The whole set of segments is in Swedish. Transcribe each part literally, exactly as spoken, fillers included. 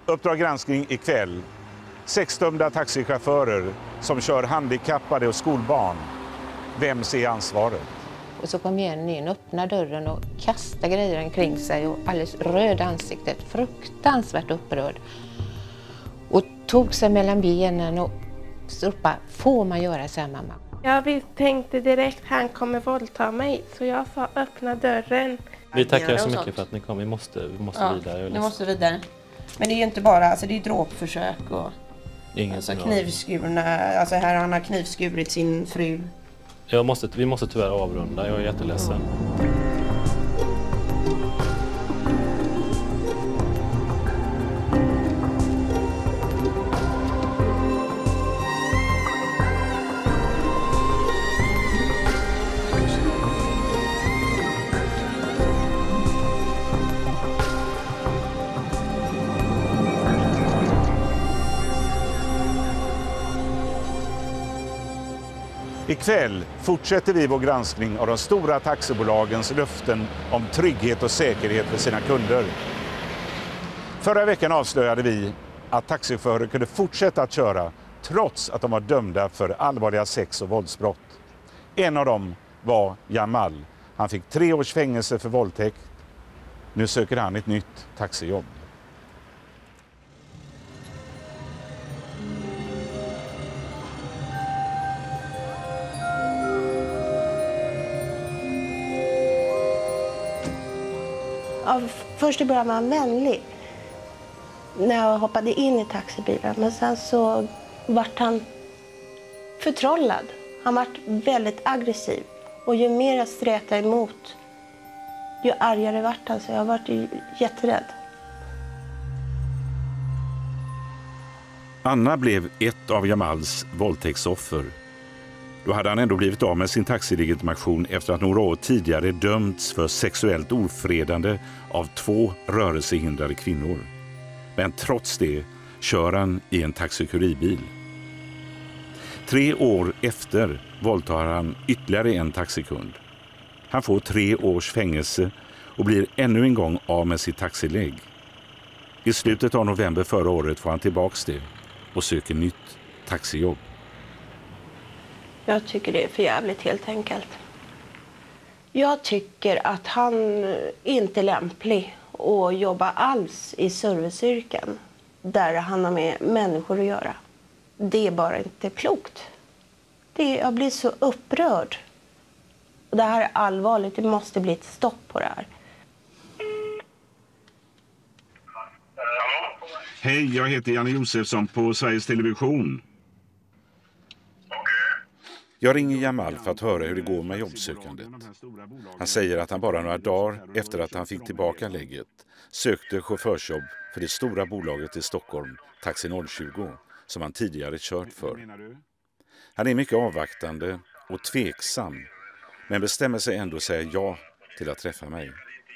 Uppdrag granskning ikväll. Sexdömda taxichaufförer som kör handikappade och skolbarn. Vem ser ansvaret? Och så kom Jenny in, öppnade dörren och kastade grejer omkring sig och alldeles röd ansiktet, fruktansvärt upprörd. Och tog sig mellan benen och stroppa, får man göra så här, mamma? Jag tänkte direkt, han kommer våldta mig, så jag sa öppna dörren. Vi tackar så mycket för att ni kom, vi måste, vi måste ja, vidare. Vi måste vidare. Men det är ju inte bara, alltså det är dråpförsök och Ingen alltså knivskurna, alltså här han har knivskurit sin fru. Jag måste, vi måste tyvärr avrunda, jag är jätteledsen. Ikväll fortsätter vi vår granskning av de stora taxibolagens löften om trygghet och säkerhet för sina kunder. Förra veckan avslöjade vi att taxichaufförer kunde fortsätta att köra trots att de var dömda för allvarliga sex- och våldsbrott. En av dem var Jamal. Han fick tre års fängelse för våldtäkt. Nu söker han ett nytt taxijobb. Ja, först i början var han vänlig när jag hoppade in i taxibilen. Men sen så vart han förtrollad. Han vart väldigt aggressiv. Och ju mer jag strätade emot, ju argare vart han. Så jag vart ju jätterädd. Anna blev ett av Jamals våldtäktsoffer. Då hade han ändå blivit av med sin taxilegitimation efter att några år tidigare dömts för sexuellt ofredande av två rörelsehindrade kvinnor. Men trots det kör han i en taxikurirbil. Tre år efter våldtar han ytterligare en taxikund. Han får tre års fängelse och blir ännu en gång av med sitt taxilägg. I slutet av november förra året får han tillbaks det och söker nytt taxijobb. Jag tycker det är för jävligt helt enkelt. Jag tycker att han inte är lämplig att jobba alls i serviceyrken där han har med människor att göra. Det är bara inte klokt. Det, jag blir så upprörd. Och det här är allvarligt. Det måste bli ett stopp på det här. Hej, jag heter Janne Josefsson på Sveriges Television. Jag ringer Jamal för att höra hur det går med jobbsökandet. Han säger att han bara några dagar efter att han fick tillbaka lägget sökte chaufförsjobb för det stora bolaget i Stockholm, Taxi noll tjugo, som han tidigare kört för. Han är mycket avvaktande och tveksam, men bestämmer sig ändå säga ja till att träffa mig.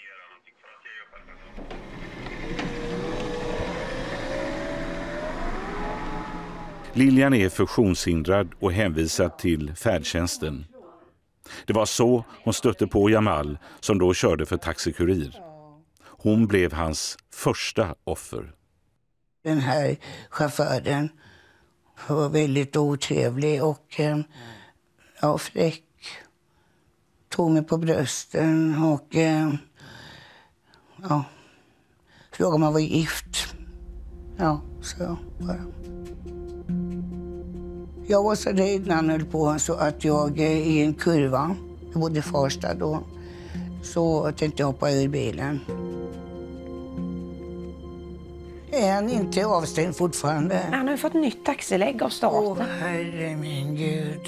Lilian är funktionshindrad och hänvisad till färdtjänsten. Det var så hon stötte på Jamal som då körde för taxikurir. Hon blev hans första offer. Den här chauffören var väldigt otrevlig och ja, fräck. Tog mig på brösten och ja, frågade om jag var gift. Ja, så bara. Jag var så rädd när han höll på så att jag i en kurva, jag bodde i Farstad då, så tänkte jag hoppa ur bilen. Är han inte avstängd fortfarande? Han har ju fått nytt taxilägg av staten. Åh, herre min Gud.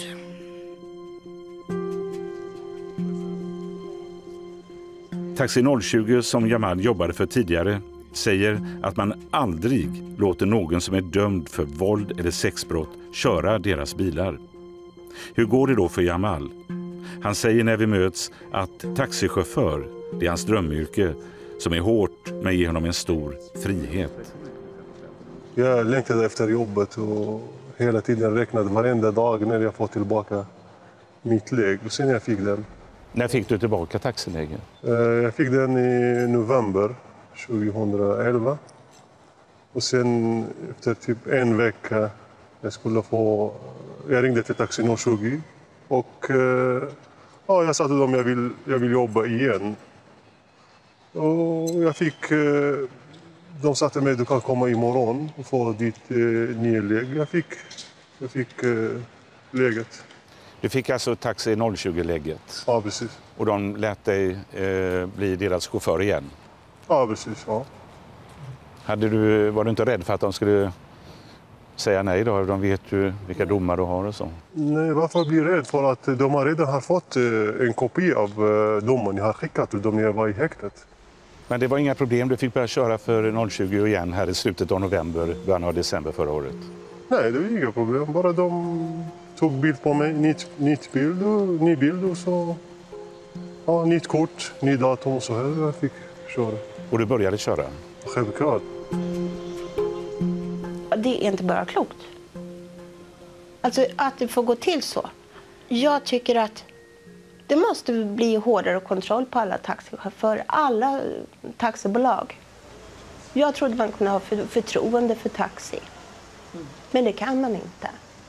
Taxi noll tjugo som Jamal jobbade för tidigare säger att man aldrig låter någon som är dömd för våld eller sexbrott köra deras bilar. Hur går det då för Jamal? Han säger när vi möts att taxichaufför, det är hans drömyrke, som är hårt men ger honom en stor frihet. Jag längtade efter jobbet och hela tiden räknade varenda dag när jag får tillbaka mitt lägg. Och sen jag fick den. När fick du tillbaka taxilägget? Jag fick den i november tjugohundraelva. Och sen efter typ en vecka jag skulle få... Jag ringde till Taxi noll tjugo och eh, ja, jag sa till dem att jag vill, jag vill jobba igen. Och jag fick... Eh, de sa till mig att du kan komma imorgon och få ditt eh, nya läge. Jag fick, jag fick eh, läget. Du fick alltså Taxi noll tjugo-läget? Ja, precis. Och de lät dig eh, bli deras chaufför igen? Ja, precis. Ja. Hade du, var du inte rädd för att de skulle säga nej då? De vet ju vilka domar du har och så. Nej, varför blir jag rädd? För att de har redan har fått eh, en kopia av eh, domen. Jag har skickat till dem när jag var i häktet. Men det var inga problem, du fick börja köra för noll tjugo igen här i slutet av november, början av december förra året? Nej, det var inga problem. Bara de tog bild på mig, nytt, nytt bild och ny bild och så... Ja, nytt kort, ny datum och så här. Jag fick köra. Och du började köra? Självklart. Det är inte bara klokt. Alltså att det får gå till så. Jag tycker att det måste bli hårdare kontroll på alla taxichaufförer, alla taxibolag. Jag trodde man kunde ha för, förtroende för taxi. Men det kan man inte.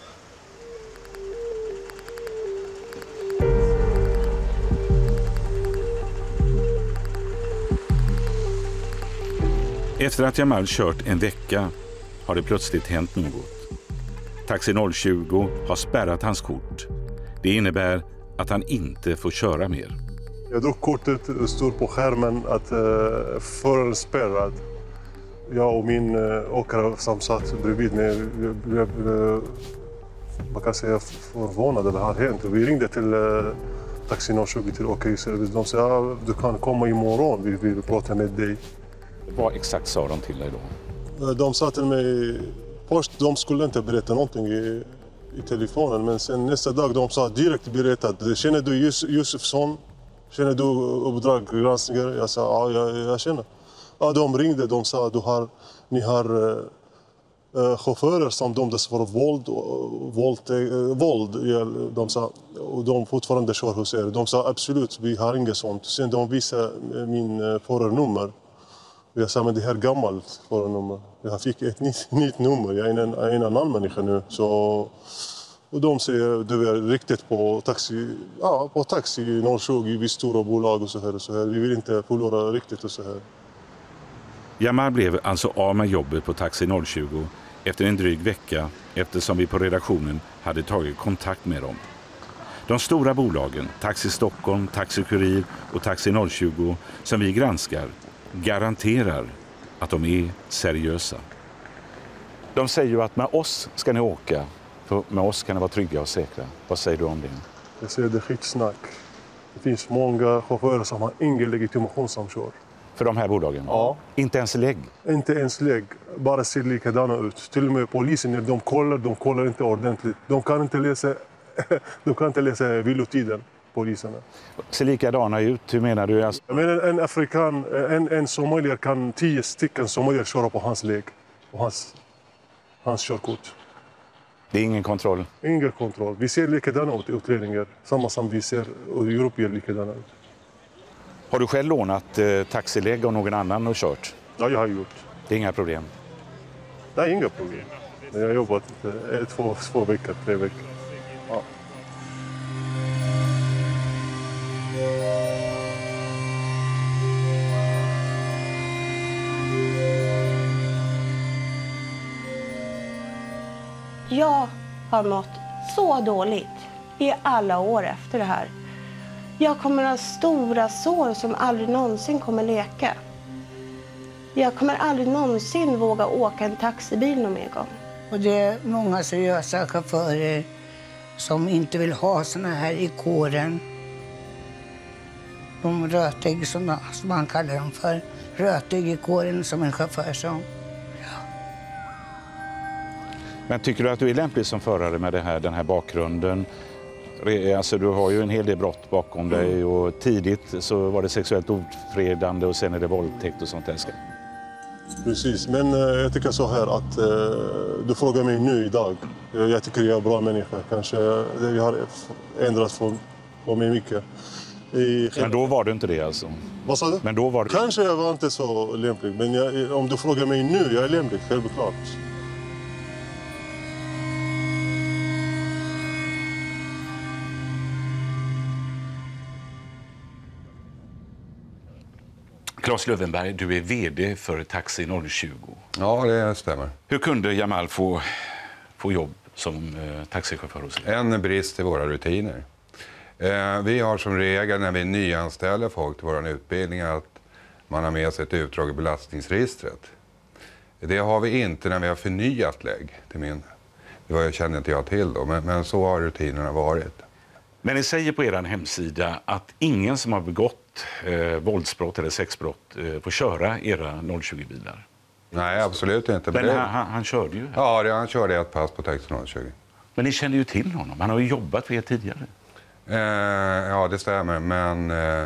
Efter att Jamal kört en vecka har det plötsligt hänt något. Taxi noll tjugo har spärrat hans kort. Det innebär att han inte får köra mer. Jag drog kortet och stod på skärmen att uh, föraren spärrad. Jag och min uh, åkare som satt bredvid mig blev uh, man kan säga förvånade över vad har hänt. Vi ringde till uh, Taxi noll tjugo till åkeriservice. De sa ja, du kan komma imorgon, vi vill prata med dig. Vad exakt sa de till dig då? De sa till mig, först de skulle inte berätta någonting i, i telefonen, men sen nästa dag de sa direkt berättat. Känner du Jus, Josefsson? Känner du uppdragsgranskare? Jag sa, ja, jag, jag känner. Ja, de ringde, de sa, du har, ni har uh, chaufförer som dömdes för våld, våld, uh, våld. De sa, och de fortfarande kör hos er. De sa, absolut, vi har inget sånt. Sen de visade min uh, förarnummer. Jag sa, men det här är gammalt förarnummer. Jag fick ett nytt, nytt nummer. Jag är en, en annan människa nu. Så, och de säger, du är riktigt på taxi, ja, på taxi noll tjugo, vid stora bolag och så här och så här. Vi vill inte förlora riktigt och så här. Jamal blev alltså av med jobbet på Taxi noll tjugo efter en dryg vecka eftersom vi på redaktionen hade tagit kontakt med dem. De stora bolagen, Taxi Stockholm, Taxi Kurir och Taxi noll tjugo som vi granskar garanterar att de är seriösa. De säger ju att med oss ska ni åka, för med oss kan ni vara trygga och säkra. Vad säger du om det? Jag säger det är skitsnack. Det finns många chaufförer som har ingen legitimation som kör. För de här bolagen? Ja. Inte ens lägg? Inte ens lägg, bara ser likadana ut. Till och med polisen, när de kollar, de kollar inte ordentligt. De kan inte läsa, de kan inte läsa vilotiden. Poliserna. Ser likadana ut, hur menar du? Alltså... Men en, en afrikan, en, en somalier kan tio stycken somalier köra på hans lägg, på hans, hans körkort. Det är ingen kontroll? Ingen kontroll. Vi ser likadana ut i utredningar, samma som vi ser i Europa likadana ut. Har du själv lånat eh, taxilägg av någon annan och kört? Ja, jag har gjort. Det är inga problem? Nej, inga problem. Jag har jobbat eh, två, två veckor, tre veckor. Ja. Jag har mått så dåligt i alla år efter det här. Jag kommer ha stora sår som aldrig någonsin kommer leka. Jag kommer aldrig någonsin våga åka en taxibil någon mer gång. Och det är många seriösa chaufförer som inte vill ha såna här i kåren. De rötägg som, som man kallar dem för. Rötägg i kåren som en chaufför som. Men tycker du att du är lämplig som förare med det här, den här bakgrunden? Alltså, du har ju en hel del brott bakom dig och tidigt så var det sexuellt ofredande och sen är det våldtäkt och sånt där. Precis, men uh, jag tycker så här att uh, du frågar mig nu idag. Jag, jag tycker jag är en bra människa. Kanske jag har ändrat för, för mig mycket. I... Men då var du inte det alltså? Vad sa du? Men då var du... Kanske jag var inte så lämplig, men jag, om du frågar mig nu, jag är lämplig, självklart. Claes Lövenberg, du är vd för Taxi noll tjugo. Ja, det stämmer. Hur kunde Jamal få, få jobb som eh, taxichaufför hos er? En brist i våra rutiner. Eh, vi har som regel när vi nyanställer folk till vår utbildning att man har med sig ett utdrag i belastningsregistret. Det har vi inte när vi har förnyat lägg till min. Det var, kände inte jag till då, men, men så har rutinerna varit. Men ni säger på er hemsida att ingen som har begått eh, våldsbrott eller sexbrott eh, får köra era noll tjugo-bilar. Nej, absolut inte. Men det... han, han, han körde ju här. Ja, det, han körde ett pass på Taxi noll tjugo. Men ni kände ju till honom. Han har ju jobbat för er tidigare. Eh, ja, det stämmer. Men eh,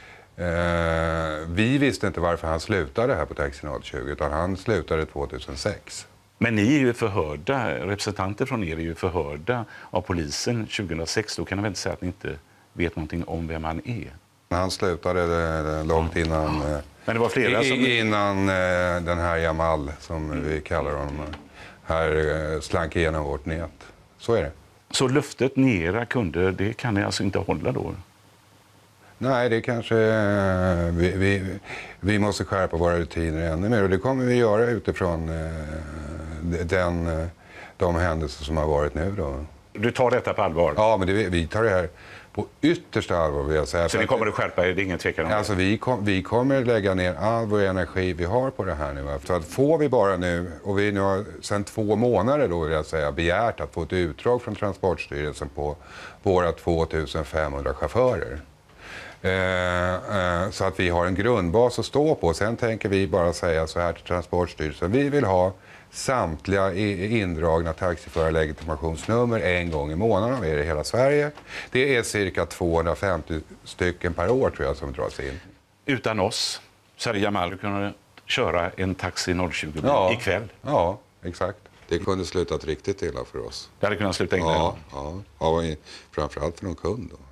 eh, vi visste inte varför han slutade här på Taxi noll tjugo, utan han slutade tjugohundrasex. Men ni är ju förhörda, representanter från er är ju förhörda av polisen tjugohundrasex. Då kan jag väl inte säga att ni inte vet någonting om vem han är. Han slutade det, det, långt innan, ja. Men det var flera som... innan eh, den här Jamal, som mm. vi kallar honom, här eh, slank igenom vårt nät. Så är det. Så löftet ni era kunder, det kan ni alltså inte hålla då? Nej, det kanske... Eh, vi, vi, vi måste skärpa våra rutiner ännu mer, och det kommer vi göra utifrån eh, den, eh, de händelser som har varit nu då. Du tar detta på allvar? Ja, men det, vi tar det här på yttersta allvar, vill jag säga. Så ni kommer att skärpa er, det är ingen tvekan om det? Alltså vi, kom, vi kommer att lägga ner all vår energi vi har på det här nu. Så att får vi bara nu, och vi nu har sedan två månader då vill jag säga, begärt att få ett utdrag från Transportstyrelsen på våra tvåtusenfemhundra chaufförer. Eh, eh, så att vi har en grundbas att stå på. Sen tänker vi bara säga så här till Transportstyrelsen. Vi vill ha samtliga indragna taxiförarlegitimationsnummer en gång i månaden av er i hela Sverige. Det är cirka tvåhundrafemtio stycken per år tror jag som dras in. Utan oss så hade Jamal kunnat köra en Taxi noll tjugo ja, ikväll. Ja, exakt. Det kunde slutat riktigt illa för oss. Det hade kunnat sluta illa? Ja, ja, ja, framförallt för någon kund då.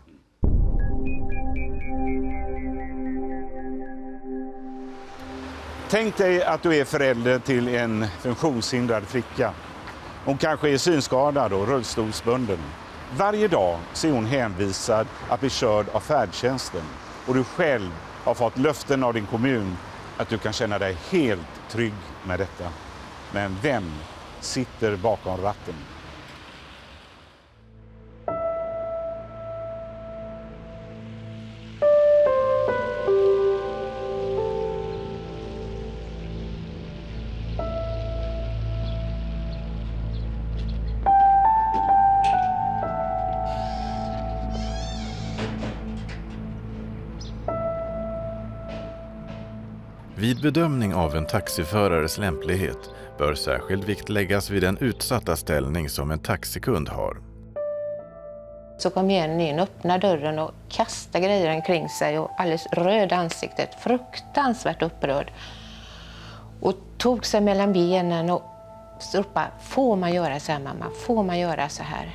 Tänk dig att du är förälder till en funktionshindrad flicka. Hon kanske är synskadad och rullstolsbunden. Varje dag så är hon hänvisad att bli körd av färdtjänsten. Och du själv har fått löften av din kommun att du kan känna dig helt trygg med detta. Men vem sitter bakom ratten? Vid bedömning av en taxiförares lämplighet bör särskild vikt läggas vid den utsatta ställning som en taxikund har. Så kom Jenny in, öppnade dörren och kastade grejer omkring sig och alldeles röd ansiktet, fruktansvärt upprörd. Och tog sig mellan benen och ropade, får man göra så här mamma, får man göra så här?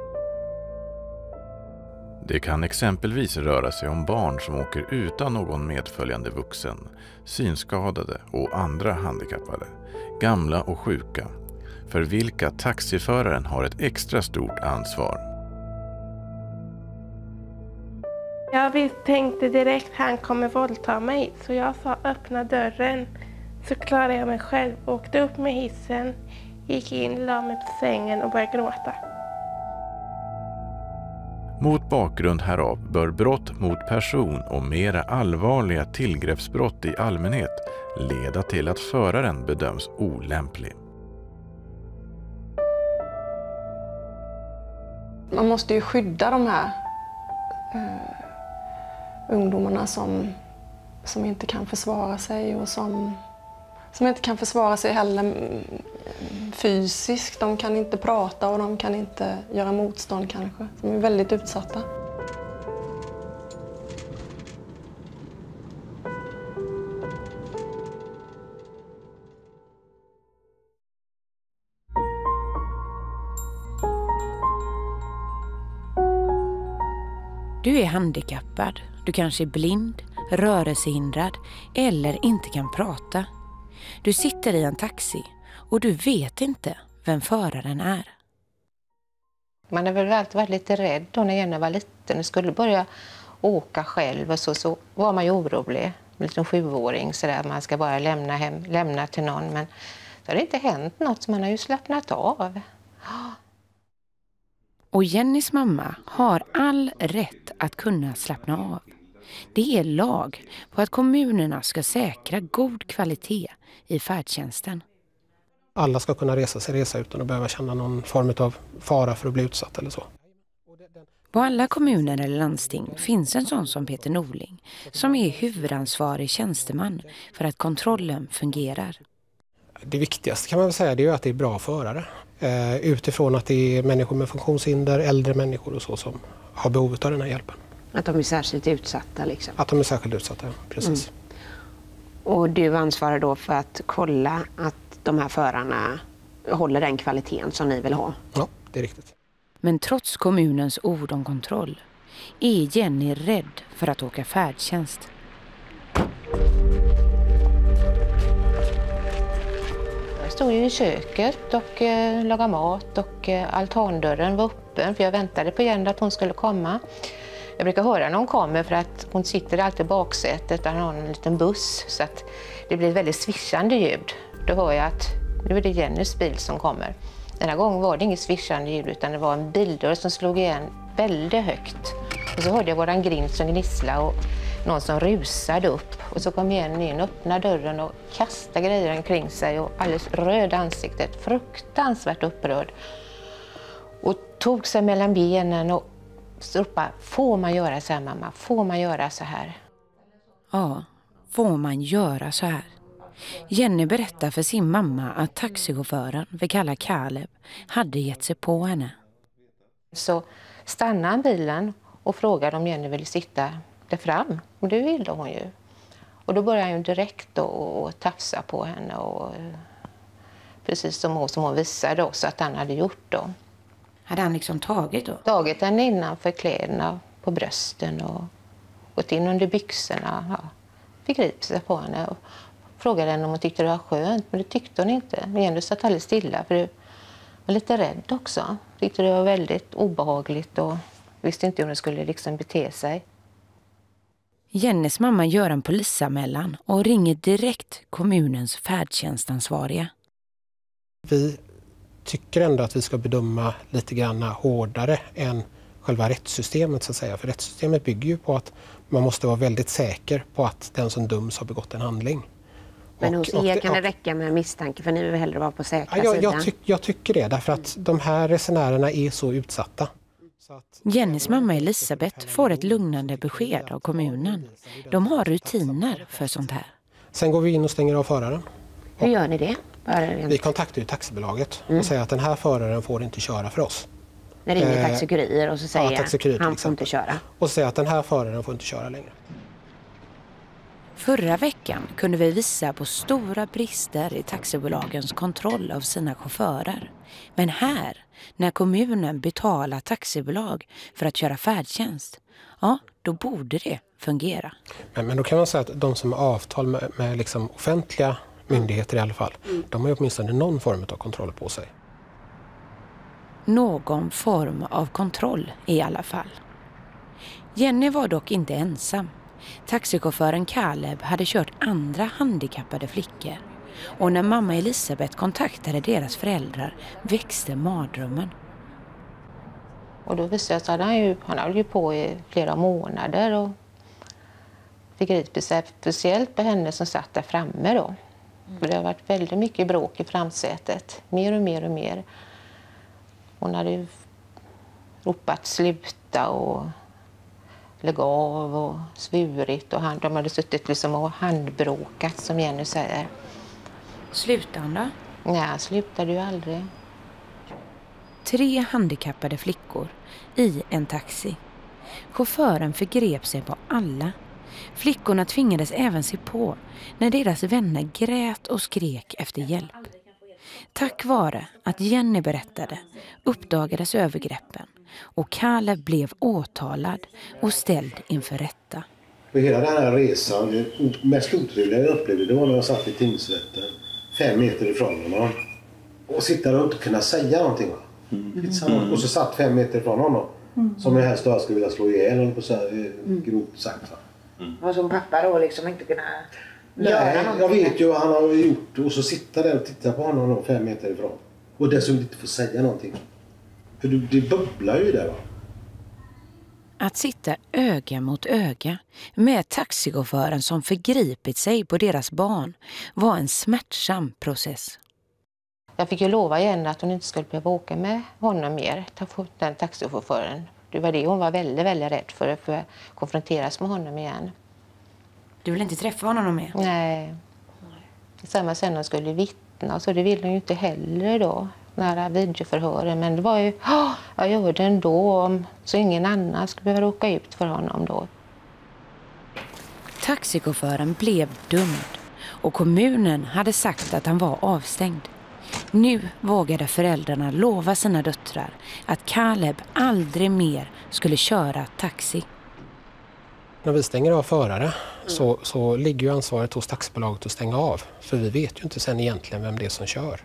Det kan exempelvis röra sig om barn som åker utan någon medföljande vuxen, synskadade och andra handikappade, gamla och sjuka, för vilka taxiföraren har ett extra stort ansvar. Jag tänkte direkt han kommer våldta mig, så jag sa öppna dörren. Så klarade jag mig själv, åkte upp med hissen, gick in, la mig på sängen och började gråta. Mot bakgrund härav bör brott mot person och mera allvarliga tillgreppsbrott i allmänhet leda till att föraren bedöms olämplig. Man måste ju skydda de här eh, ungdomarna som, som inte kan försvara sig och som, som inte kan försvara sig heller fysiskt. De kan inte prata och de kan inte göra motstånd kanske. De är väldigt utsatta. Du är handikappad. Du kanske är blind, rörelsehindrad eller inte kan prata. Du sitter i en taxi och du vet inte vem föraren är. Man har väl alltid varit lite rädd då när Jenny var liten och skulle börja åka själv och så, så var man ju orolig. En liten sjuåring så där, man ska bara lämna hem, lämna till någon, men det har inte hänt något så man har ju slappnat av. Och Jennys mamma har all rätt att kunna slappna av. Det är lag på att kommunerna ska säkra god kvalitet i färdtjänsten. Alla ska kunna resa sig resa utan att behöva känna någon form av fara för att bli utsatt eller så. På alla kommuner eller landsting finns en sån som Peter Norling som är huvudansvarig tjänsteman för att kontrollen fungerar. Det viktigaste kan man väl säga det är att det är bra förare. Eh, utifrån att det är människor med funktionshinder, äldre människor och så som har behov av den här hjälpen. Att de är särskilt utsatta liksom? Att de är särskilt utsatta, ja, precis. Mm. Och du ansvarar då för att kolla att de här förarna håller den kvaliteten som ni vill ha? Ja, det är riktigt. Men trots kommunens ord om kontroll är Jenny rädd för att åka färdtjänst. Jag stod ju i köket och eh, lagade mat och eh, altandörren var öppen för jag väntade på Jenny att hon skulle komma. Jag brukar höra när hon kommer för att hon sitter alltid i baksätet och har en liten buss så att det blir ett väldigt svischande ljud. Då hör jag att nu är det Jennys bil som kommer. Den här gången var det inget svischande ljud utan det var en bildörr som slog igen väldigt högt. Och så hörde jag våran grind som gnissla och någon som rusade upp. Och så kom Jenny in, öppnade dörren och kastade grejer omkring sig och alldeles röd ansiktet, fruktansvärt upprörd. Och tog sig mellan benen och ropade, får man göra så här mamma, får man göra så här? Ja, får man göra så här? Jenny berättar för sin mamma att taxichauffören, vi kallar Caleb, hade gett sig på henne. Så stannade han bilen och frågade om Jenny ville sitta där fram. Och det ville hon ju. Och då började han ju direkt då och tafsa på henne. Och, precis som hon, som hon visade också att han hade gjort då. Hade han liksom tagit då? Tagit henne innanför kläderna på brösten och gått in under byxorna. Ja, förgripit sig på henne och frågade henne om hon tyckte det var skönt. Men det tyckte hon inte. Men Jenny satt alldeles stilla för det var lite rädd också. Tyckte det var väldigt obehagligt och visste inte hur hon skulle liksom bete sig. Jennys mamma gör en polisanmälan och ringer direkt kommunens färdtjänstansvariga. Vi tycker ändå att vi ska bedöma lite grann hårdare än själva rättssystemet så att säga. För rättssystemet bygger ju på att man måste vara väldigt säker på att den som döms har begått en handling. Men och, hos och er det, kan det räcka med misstanke för ni vill hellre vara på säkra ja, jag, sidan? Jag, tyck, jag tycker det därför att de här resenärerna är så utsatta. Jennys mamma Elisabeth får ett lugnande besked av kommunen. De har rutiner för sånt här. Sen går vi in och stänger av föraren. Hur gör ni det? Vi kontaktar ju taxibolaget mm. och säger att den här föraren får inte köra för oss. När ringer eh, taxikurier och så säger ja, taxikurier, han får inte köra. Och säger att den här föraren får inte köra längre. Förra veckan kunde vi visa på stora brister i taxibolagens kontroll av sina chaufförer. Men här, när kommunen betalar taxibolag för att köra färdtjänst, ja, då borde det fungera. Men, men då kan man säga att de som har avtal med, med liksom offentliga myndigheter i alla fall, mm. de har åtminstone någon form av kontroll på sig. Någon form av kontroll i alla fall. Jenny var dock inte ensam. Taxichauffören Caleb hade kört andra handikappade flickor. Och när mamma Elisabeth kontaktade deras föräldrar växte mardrömmen. Och då visade sig att han ju, han hade ju på i flera månader och förgripit sig speciellt på henne som satt där framme då. Mm. För det har varit väldigt mycket bråk i framsätet. Mer och mer och mer. Hon hade ju ropat sluta och lägg av och svurit och han, de hade suttit liksom och handbråkat som Jenny säger. Slutade han då? Nej, slutade ju aldrig. Tre handikappade flickor i en taxi. Chauffören förgrep sig på alla. Flickorna tvingades även se på när deras vänner grät och skrek efter hjälp. Tack vare att Jenny berättade uppdagades övergreppen och Caleb blev åtalad och ställd inför rätta. För hela den här resan, det mest otrevliga jag upplevde, det var när jag satt i tingsrätten fem meter ifrån honom. Och sitta där och inte kunna säga någonting. Va? Mm. Och så satt fem meter ifrån honom. Mm. Som jag helst då skulle vilja slå ihjäl på så här, mm. grovt sagt. Va? Mm. Och som pappa då liksom inte kunna Nej, göra någonting. Jag vet ju vad han har gjort. Och så sitta där och titta på honom då, fem meter ifrån. Och dessutom inte få säga någonting. För det bubblar ju där va. Att sitta öga mot öga med taxichauffören som förgripit sig på deras barn var en smärtsam process. Jag fick ju lova igen att hon inte skulle behöva åka med honom mer, den taxichauffören. Det var det hon var väldigt, väldigt rädd för, för att konfronteras med honom igen. Du vill inte träffa honom mer? Nej. Samma sen hon skulle vittna, så det ville hon ju inte heller då. Nära videoförhören, men det var ju, oh, jag gör det ändå så ingen annan skulle behöva råka ut för honom då. Taxichauffören blev dömd och kommunen hade sagt att han var avstängd. Nu vågade föräldrarna lova sina döttrar att Caleb aldrig mer skulle köra taxi. När vi stänger av förare mm. så, så ligger ju ansvaret hos taxibolaget att stänga av. För vi vet ju inte sen egentligen vem det är som kör.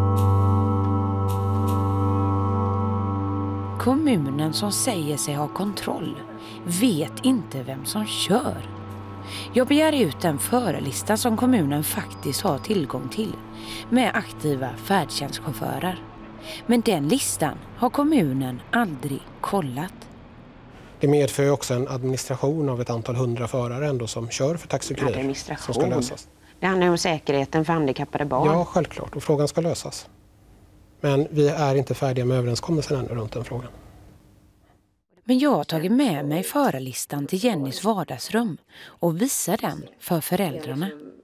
Kommunen som säger sig ha kontroll vet inte vem som kör. Jag begär ut en förelista som kommunen faktiskt har tillgång till med aktiva färdtjänstchaufförer. Men den listan har kommunen aldrig kollat. Det medför ju också en administration av ett antal hundra förare ändå som kör för taxikurir. Administration? Som ska lösas. Det handlar om säkerheten för handikappade barn. Ja, självklart. Och frågan ska lösas. Men vi är inte färdiga med överenskommelsen ännu runt den frågan. Men jag har tagit med mig förarlistan till Jennys vardagsrum och visar den för föräldrarna.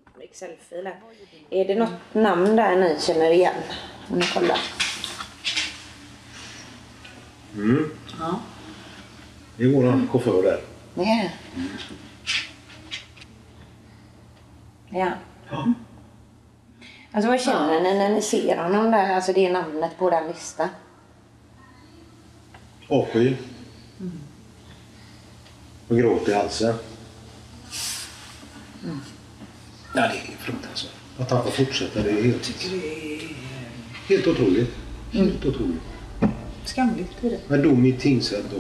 Är det något namn där ni känner igen? Om ni kollar. Mm. Ja. Det är våran chaufför där. Det är det. Mm. Ja. Ja. Alltså vad känner ni när ni ser honom där? Alltså det är namnet på den listan. Avsky. Mm. Och gråter i halsen. Mm. Ja, det är fruktansvärt. Att han får fortsätta, det är helt, helt otroligt. Helt mm. otroligt. Skamligt är det. Men dom i tingsrätt då.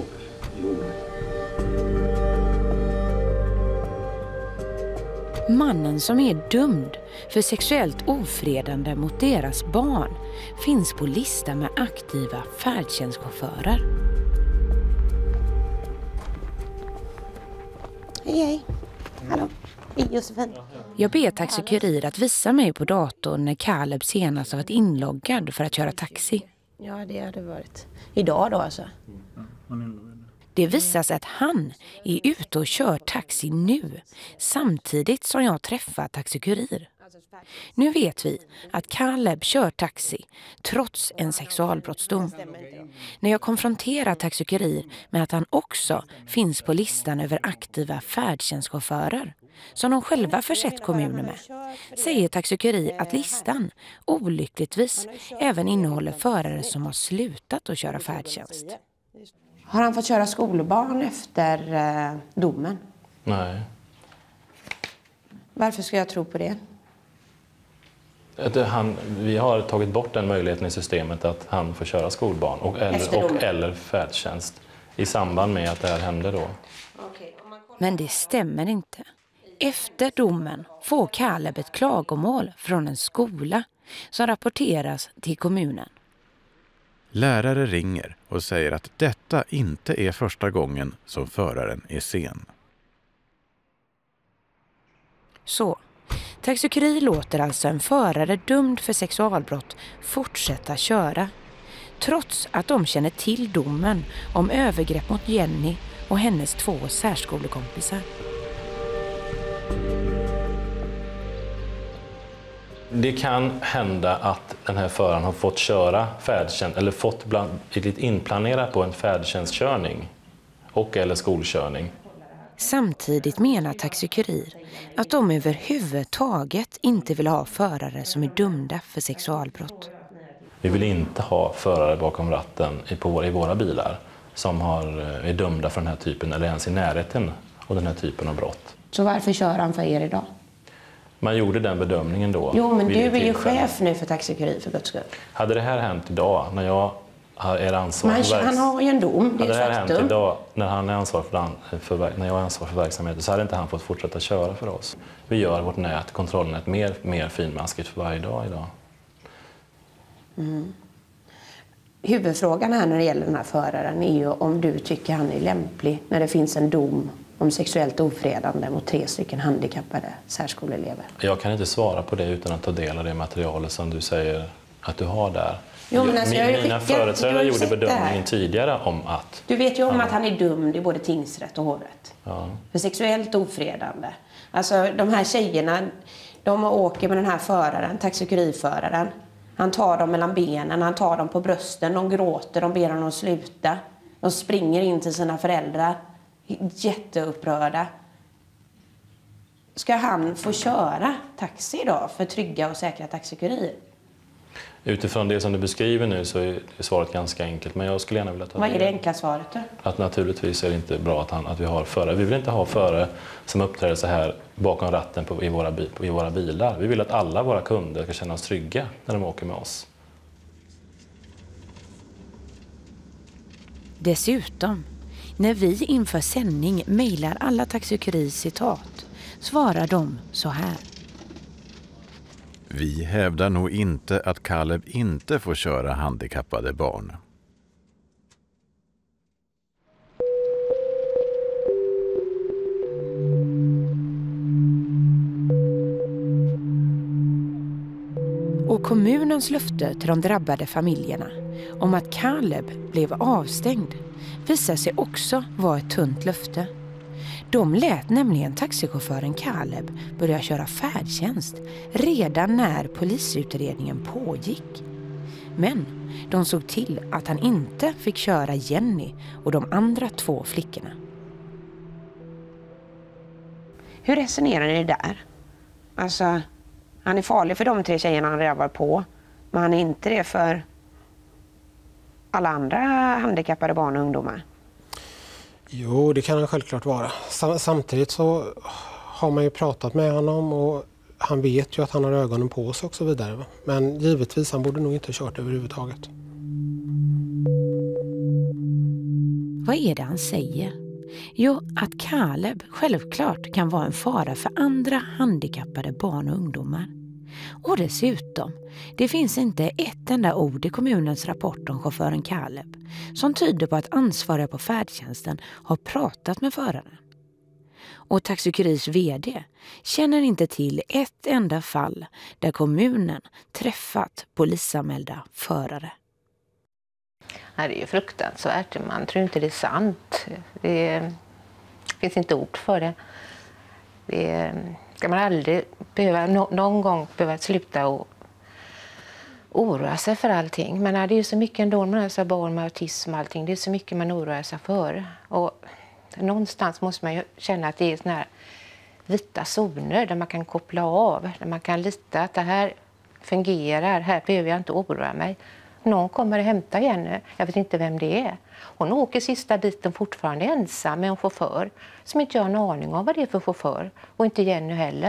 Mannen som är dömd för sexuellt ofredande mot deras barn finns på lista med aktiva färdtjänstchaufförer. Hej, hej. Hallå. Hej, Josefin. Jag ber taxikurir att visa mig på datorn när Caleb senast har varit inloggad för att köra taxi. Ja, det hade varit idag då alltså. Det visar sig att han är ute och kör taxi nu, samtidigt som jag träffar taxikurir. Nu vet vi att Caleb kör taxi trots en sexualbrottsdom. När jag konfronterar taxikurir med att han också finns på listan över aktiva färdtjänstchaufförer som de själva försett kommunen med, säger taxikurir att listan olyckligtvis även innehåller förare som har slutat att köra färdtjänst. Har han fått köra skolbarn efter eh, domen? Nej. Varför ska jag tro på det? Att han, vi har tagit bort den möjligheten i systemet att han får köra skolbarn och eller, och, eller färdtjänst i samband med att det här hände då. Men det stämmer inte. Efter domen får Caleb ett klagomål från en skola som rapporteras till kommunen. Lärare ringer och säger att detta inte är första gången som föraren är sen. Så, taxikurir låter alltså en förare dömd för sexualbrott fortsätta köra, trots att de känner till domen om övergrepp mot Jenny och hennes två särskolekompisar. Det kan hända att den här föraren har fått köra färdtjänst eller fått bland, inplanera på en färdtjänstkörning och eller skolkörning. Samtidigt menar taxikurir att de överhuvudtaget inte vill ha förare som är dömda för sexualbrott. Vi vill inte ha förare bakom ratten i, på, i våra bilar som har, är dömda för den här typen eller ens i närheten av den här typen av brott. Så varför kör han för er idag? Man gjorde den bedömningen då. Jo, men du är ju chef nu för Taxi Kurir för Guds skull. Hade det här hänt idag när jag är ansvarig Men för han har ju en dom, det är hade det här faktum. hänt idag när han är ansvarig för, för när jag är ansvarig för verksamheten, så hade inte han fått fortsätta köra för oss. Vi gör vårt nät, kontrollnät mer mer finmaskigt för varje dag idag. Mm. Huvudfrågan här när det gäller den här föraren är ju om du tycker han är lämplig när det finns en dom om sexuellt ofredande mot tre stycken handikappade särskoleelever. Jag kan inte svara på det utan att ta del av det materialet som du säger att du har där. Jo, men alltså, jag, jag mina skickat, företrädare gjorde bedömningen tidigare om att... Du vet ju om att han är dömd i både tingsrätt och hovrätt. Ja. För sexuellt ofredande. Alltså de här tjejerna, de åker med den här föraren, Taxi Kurir-föraren. Han tar dem mellan benen, han tar dem på brösten, de gråter, de ber honom sluta. De springer in till sina föräldrar, jätteupprörda. Ska han få köra taxi då för trygga och säkra Taxi Kurir? Utifrån det som du beskriver nu så är svaret ganska enkelt, men jag skulle gärna vilja ta Vad är det enkla svaret då? Att naturligtvis är det inte bra att, han, att vi har förare. Vi vill inte ha förare som uppträder så här bakom ratten på, i, våra, i våra bilar. Vi vill att alla våra kunder ska känna sig trygga när de åker med oss. Dessutom, när vi inför sändning mejlar alla Taxi Kurir citat, svarar de så här. Vi hävdar nog inte att Caleb inte får köra handikappade barn. Och kommunens löfte till de drabbade familjerna om att Caleb blev avstängd visar sig också vara ett tunt löfte. De lät nämligen taxichauffören Caleb börja köra färdtjänst redan när polisutredningen pågick. Men de såg till att han inte fick köra Jenny och de andra två flickorna. Hur resonerar ni där? Alltså, han är farlig för de tre tjejerna han redan var på. Men han är inte det för alla andra handikappade barn och ungdomar. Jo, det kan han självklart vara. Samtidigt så har man ju pratat med honom och han vet ju att han har ögonen på sig och så vidare. Men givetvis, han borde nog inte ha kört överhuvudtaget. Vad är det han säger? Jo, att Caleb självklart kan vara en fara för andra handikappade barn och ungdomar. Och dessutom, det finns inte ett enda ord i kommunens rapport om chauffören Caleb som tyder på att ansvariga på färdtjänsten har pratat med föraren. Och Taxi Kurirs vd känner inte till ett enda fall där kommunen träffat polisanmälda förare. Det är ju fruktansvärt. Man tror inte det är sant. Det finns inte ord för det. Det ska man aldrig behöva, någon gång behöva sluta och oroa sig för allting. Men det är ju så mycket ändå med dessa barn med autism och allting. Det är så mycket man oroar sig för. Och någonstans måste man ju känna att det är såna här vita zoner där man kan koppla av. Där man kan lita att det här fungerar. Här behöver jag inte oroa mig. Någon kommer att hämta Jenny. Jag vet inte vem det är. Hon åker sista biten fortfarande ensam med en chaufför som inte har en aning om vad det är för chaufför. Och inte Jenny heller.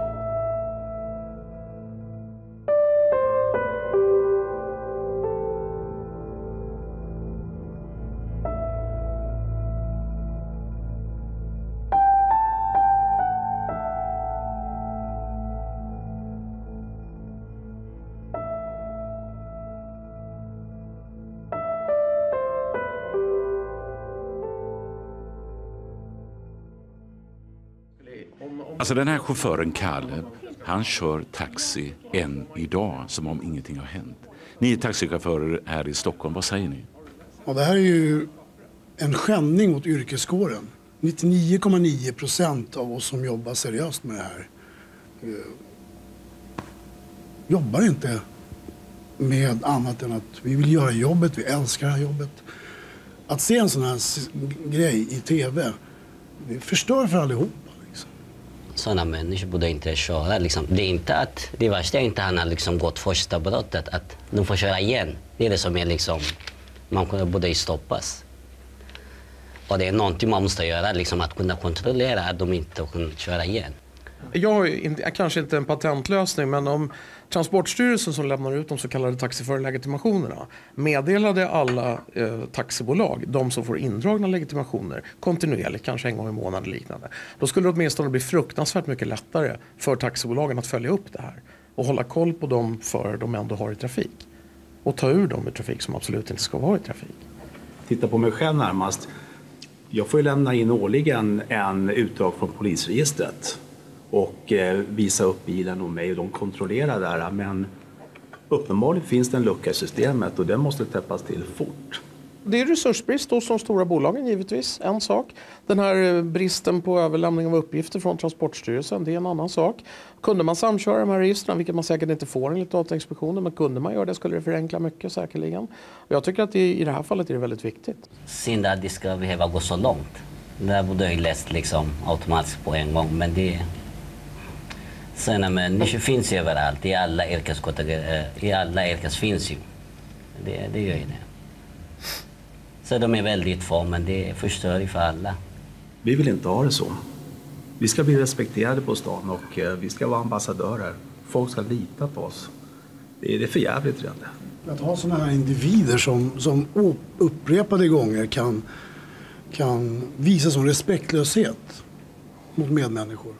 Alltså den här chauffören Caleb, han kör taxi än idag som om ingenting har hänt. Ni är taxichaufförer här i Stockholm, vad säger ni? Ja, det här är ju en skändning mot yrkeskåren. nittionio komma nio procent av oss som jobbar seriöst med det här eh, jobbar inte med annat än att vi vill göra jobbet, vi älskar det här jobbet. Att se en sån här grej i tv, det förstör för allihop. Sådana människor borde inte köra. Liksom. Det är inte att det värsta är inte att han har liksom gått första brottet, att de får köra igen. Det är det som är liksom, man borde stoppas. Och det är någonting man måste göra, liksom att kunna kontrollera att de inte kan köra igen. Jag har inte, kanske inte en patentlösning, men om Transportstyrelsen som lämnar ut de så kallade taxiförarlegitimationerna meddelade alla eh, taxibolag, de som får indragna legitimationer kontinuerligt, kanske en gång i månaden liknande, då skulle det åtminstone bli fruktansvärt mycket lättare för taxibolagen att följa upp det här och hålla koll på de förare de ändå har i trafik och ta ur dem i trafik som absolut inte ska vara i trafik. Titta på mig själv närmast. Jag får ju lämna in årligen en utdrag från polisregistret och eh, visa upp bilen och mig och de kontrollerar där. Men uppenbarligen finns det en lucka i systemet och den måste täppas till fort. Det är resursbrist hos de stora bolagen givetvis, en sak. Den här bristen på överlämning av uppgifter från Transportstyrelsen, det är en annan sak. Kunde man samköra de här registren, vilket man säkert inte får enligt Datainspektionen, men kunde man göra det skulle det förenkla mycket säkerligen. Och jag tycker att det, i det här fallet är det väldigt viktigt. Synd att det ska behöva gå så långt. Det borde jag läst liksom automatiskt på en gång, men det... Sådana människor finns ju överallt, i alla yrkeskategorier, i alla yrkes finns ju. Det, det gör ju det. Så de är väldigt få, men det förstör ju för alla. Vi vill inte ha det så. Vi ska bli respekterade på stan och vi ska vara ambassadörer. Folk ska lita på oss. Det är, det är för jävligt redan. Att ha sådana här individer som, som upprepade gånger kan, kan visa som respektlöshet mot medmänniskor.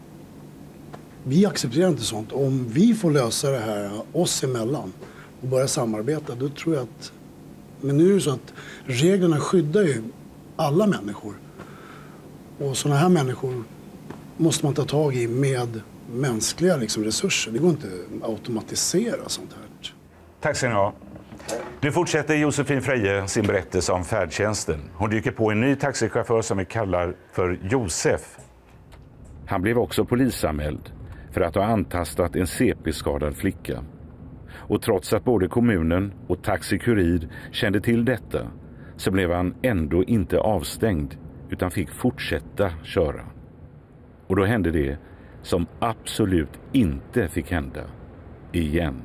Vi accepterar inte sånt. Om vi får lösa det här oss emellan och börja samarbeta, då tror jag att... Men nu är det så att reglerna skyddar ju alla människor. Och sådana här människor måste man ta tag i med mänskliga liksom, resurser. Det går inte att automatisera sånt här. Tack ska ni ha. Nu fortsätter Josefin Freje sin berättelse om färdtjänsten. Hon dyker på en ny taxichaufför som vi kallar för Josef. Han blev också polisanmäld för att ha antastat en C P-skadad flicka. Och trots att både kommunen och Taxi Kurir kände till detta så blev han ändå inte avstängd utan fick fortsätta köra. Och då hände det som absolut inte fick hända igen.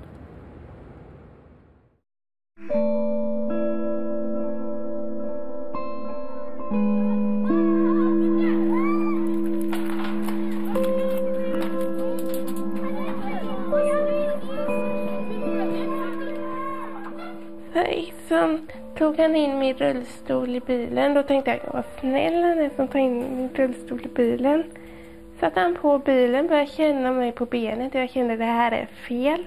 Sen tog han in min rullstol i bilen. Då tänkte jag, vad snäll han är som tar in min rullstol i bilen. Satt han på bilen, började känna mig på benet. Jag kände att det här är fel.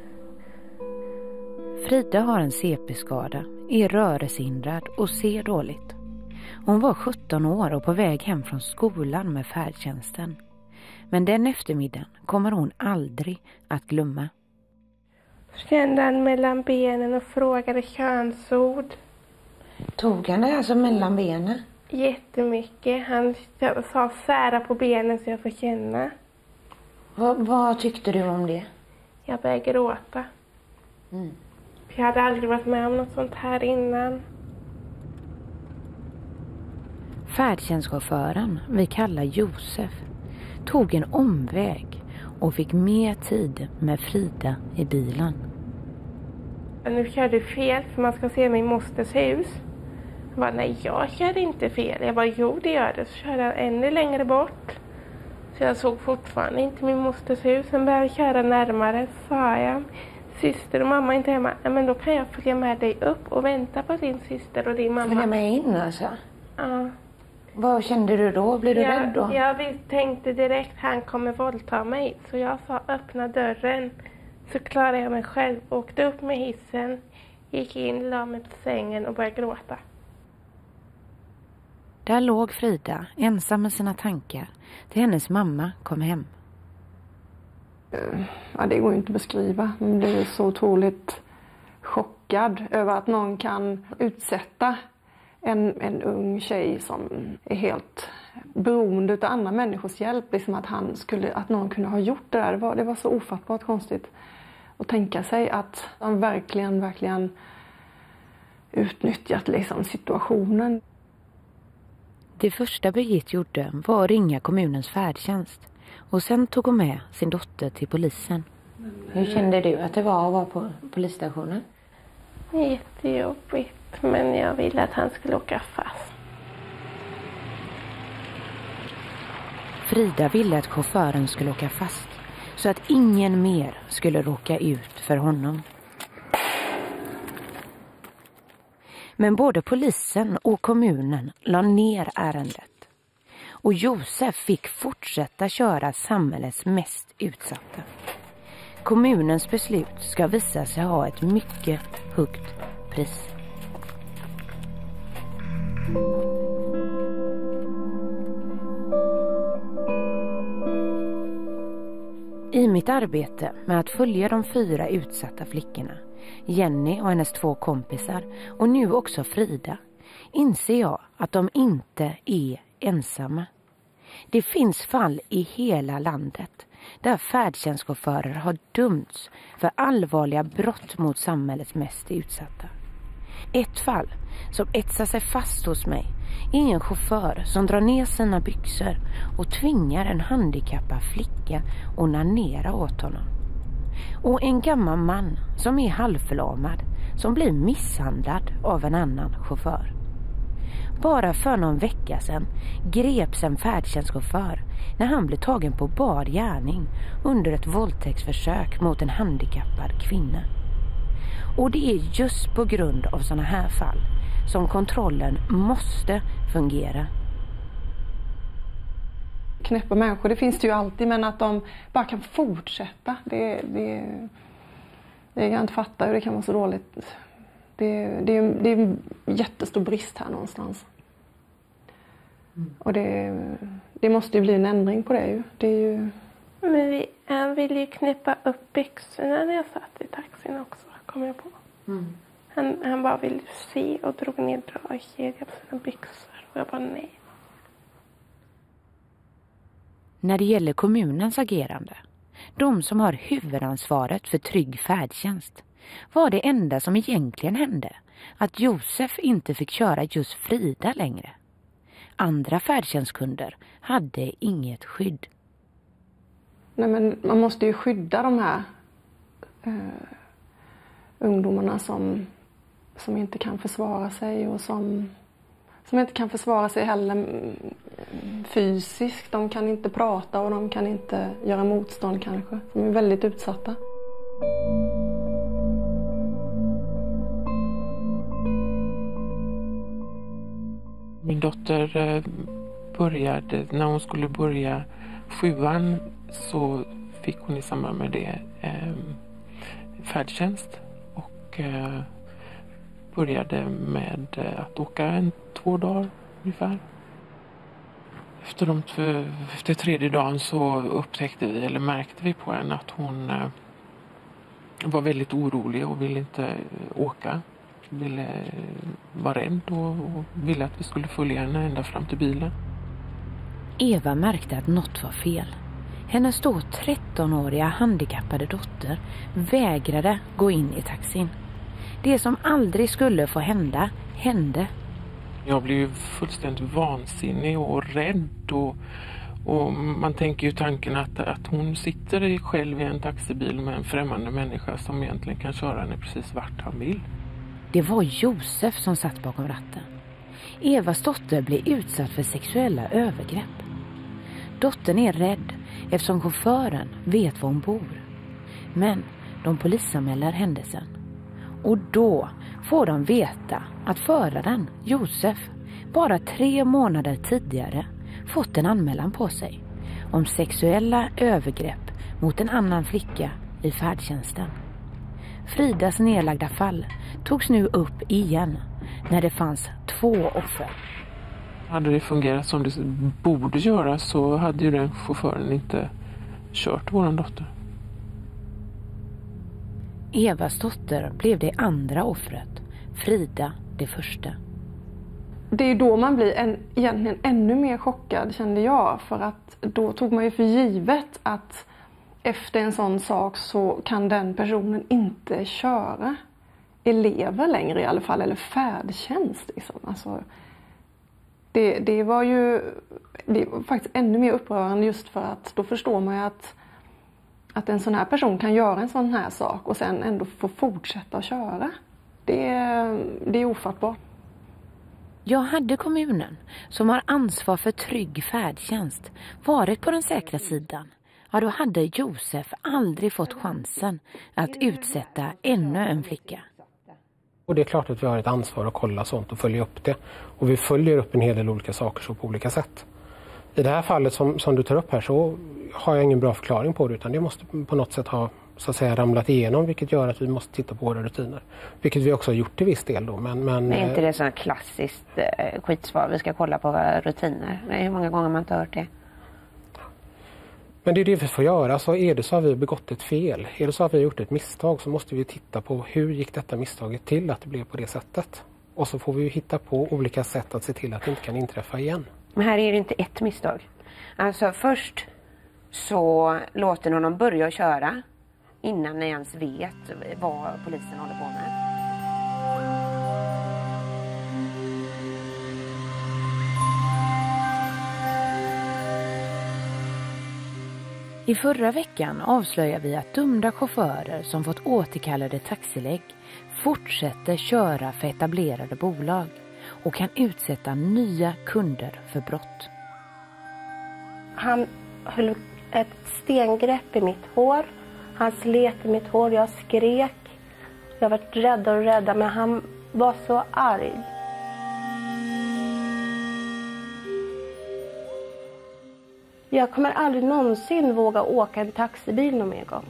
Frida har en C P-skada, är rörelsehindrad och ser dåligt. Hon var sjutton år och på väg hem från skolan med färdtjänsten. Men den eftermiddagen kommer hon aldrig att glömma. Kände han mellan benen och frågade könsord. Tog han det alltså mellan benen? Jättemycket. Han sa sära på benen så jag får känna. Vad, vad tyckte du om det? Jag började gråta. Mm. Jag hade aldrig varit med om något sånt här innan. Färdtjänstchauffören, vi kallar Josef, tog en omväg och fick mer tid med Frida i bilen. Nu kör du fel för man ska se min mosters hus. Jag bara, nej jag kör inte fel. Jag bara, jo det gör det. Så körde jag ännu längre bort. Så jag såg fortfarande inte min mosters hus. Sen började jag köra närmare, sa jag. Syster och mamma är inte hemma. Ja, men då kan jag följa med dig upp och vänta på din syster och din mamma. Följa med in alltså? Ja. Vad kände du då? Blev du jag, rädd då? Jag tänkte direkt, han kommer våldta mig. Så jag sa, öppna dörren. Så klarade jag mig själv. Åkte upp med hissen. Gick in, la mig på sängen och började gråta. Där låg Frida, ensam med sina tankar. Till hennes mamma kom hem. Ja, det går inte att beskriva. Man blir så otroligt chockad över att någon kan utsätta en, en ung tjej som är helt beroende av andra människors hjälp. Liksom att, han skulle, att någon kunde ha gjort det där. Det var, det var så ofattbart konstigt att tänka sig att de verkligen, verkligen utnyttjat liksom situationen. Det första Birgit gjorde var att ringa kommunens färdtjänst. Och sen tog hon med sin dotter till polisen. Hur kände du att det var att vara på polisstationen? Jättejobbigt, men jag ville att han skulle åka fast. Frida ville att chauffören skulle åka fast så att ingen mer skulle råka ut för honom. Men både polisen och kommunen la ner ärendet. Och Josef fick fortsätta köra samhällets mest utsatta. Kommunens beslut ska visa sig ha ett mycket högt pris. I mitt arbete med att följa de fyra utsatta flickorna, Jenny och hennes två kompisar och nu också Frida, inser jag att de inte är ensamma. Det finns fall i hela landet där färdtjänstchaufförer har dömts för allvarliga brott mot samhällets mest utsatta. Ett fall som etsar sig fast hos mig är en chaufför som drar ner sina byxor och tvingar en handikappad flicka att onanera åt honom. Och en gammal man som är halvförlamad som blir misshandlad av en annan chaufför. Bara för någon vecka sedan greps en färdtjänstchaufför när han blev tagen på bar gärning under ett våldtäktsförsök mot en handikappad kvinna. Och det är just på grund av sådana här fall som kontrollen måste fungera. Knäppa människor, det finns det ju alltid, men att de bara kan fortsätta, det, det, det kan jag inte fatta hur det kan vara så dåligt. Det, det, det är en jättestor brist här någonstans. Mm. Och det, det måste ju bli en ändring på det ju. Det är ju... Men vi, han ville ju knäppa upp byxorna när jag satt i taxin också, kom jag på. Mm. Han, han bara ville se och drog ner dragkedja på sina byxor. Och jag bara nej. När det gäller kommunens agerande, de som har huvudansvaret för trygg färdtjänst, var det enda som egentligen hände att Josef inte fick köra just Frida längre. Andra färdtjänstkunder hade inget skydd. Nej, men man måste ju skydda de här eh, ungdomarna som, som inte kan försvara sig och som, som inte kan försvara sig heller fysiskt. De kan inte prata och de kan inte göra motstånd kanske. De är väldigt utsatta. Min dotter började, när hon skulle börja sjuan så fick hon i samband med det eh, färdtjänst och eh, började med att åka en två dagar ungefär. Efter, de, efter tredje dagen så upptäckte vi, eller märkte vi på henne att hon eh, var väldigt orolig och ville inte åka. Ville vara rädd och, och ville att vi skulle följa henne ända fram till bilen. Eva märkte att något var fel. Hennes då trettonåriga handikappade dotter vägrade gå in i taxin. Det som aldrig skulle få hända, hände. Jag blev ju fullständigt vansinnig och rädd och, och man tänker ju tanken att, att hon sitter själv i en taxibil med en främmande människa som egentligen kan köra henne precis vart han vill. Det var Josef som satt bakom ratten. Evas dotter blev utsatt för sexuella övergrepp. Dottern är rädd eftersom chauffören vet var hon bor. Men de polisanmäler händelsen. Och då får de veta att föraren, Josef, bara tre månader tidigare fått en anmälan på sig om sexuella övergrepp mot en annan flicka i färdtjänsten. Fridas nedlagda fall togs nu upp igen när det fanns två offer. Hade det fungerat som det borde göra så hade ju den chauffören inte kört våran dotter. Evas dotter blev det andra offret, Frida det första. Det är då man blir en, egentligen ännu mer chockad, kände jag. För att då tog man ju för givet att efter en sån sak så kan den personen inte köra elever längre i alla fall, eller färdtjänst. Liksom. Alltså, det, det var ju det var faktiskt ännu mer upprörande just för att då förstår man ju att, att en sån här person kan göra en sån här sak och sen ändå få fortsätta att köra. Det, det är ofattbart. Jag hade kommunen, som har ansvar för trygg färdtjänst, varit på den säkra sidan, ja då hade Josef aldrig fått chansen att utsätta ännu en flicka. Och det är klart att vi har ett ansvar att kolla sånt och följa upp det. Och vi följer upp en hel del olika saker så på olika sätt. I det här fallet som, som du tar upp här så har jag ingen bra förklaring på det, utan det måste på något sätt ha så att säga ramlat igenom, vilket gör att vi måste titta på våra rutiner. Vilket vi också har gjort till viss del då. Men, men, är inte det så klassiskt eh, skitsvar? Vi ska kolla på våra rutiner. Det är hur många gånger man inte hört det. Men det är det vi får göra. Så är det så har vi begått ett fel. Är det så att vi har gjort ett misstag så måste vi titta på hur gick detta misstaget till att det blev på det sättet. Och så får vi hitta på olika sätt att se till att det inte kan inträffa igen. Men här är det inte ett misstag. Alltså först så låter någon börja köra innan ni ens vet vad polisen håller på med. I förra veckan avslöjar vi att dömda chaufförer som fått återkallade taxilägg fortsätter köra för etablerade bolag och kan utsätta nya kunder för brott. Han höll ett stengrepp i mitt hår. Han slet i mitt hår. Jag skrek. Jag var rädd och rädd, men han var så arg. Jag kommer aldrig någonsin våga åka en taxibil någon mer gång.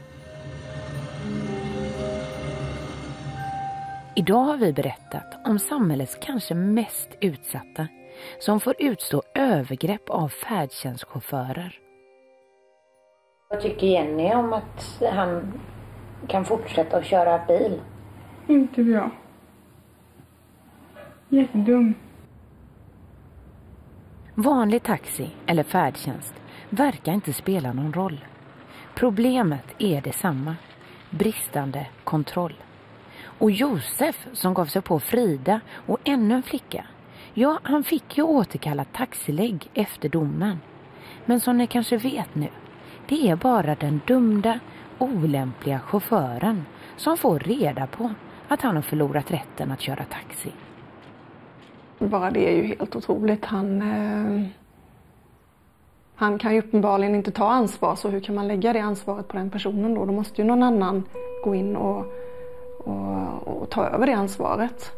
Idag har vi berättat om samhällets kanske mest utsatta som får utstå övergrepp av färdtjänstchaufförer. Vad tycker Jenny om att han kan fortsätta att köra bil? Inte bra. Jättedum. Vanlig taxi eller färdtjänst verkar inte spela någon roll. Problemet är detsamma. Bristande kontroll. Och Josef som gav sig på Frida och ännu en flicka. Ja, han fick ju återkalla taxilägg efter domen. Men som ni kanske vet nu, det är bara den dömda, olämpliga chauffören som får reda på att han har förlorat rätten att köra taxi. Bara det är ju helt otroligt. Han, eh, han kan ju uppenbarligen inte ta ansvar, så hur kan man lägga det ansvaret på den personen då? Då måste ju någon annan gå in och, och, och ta över det ansvaret.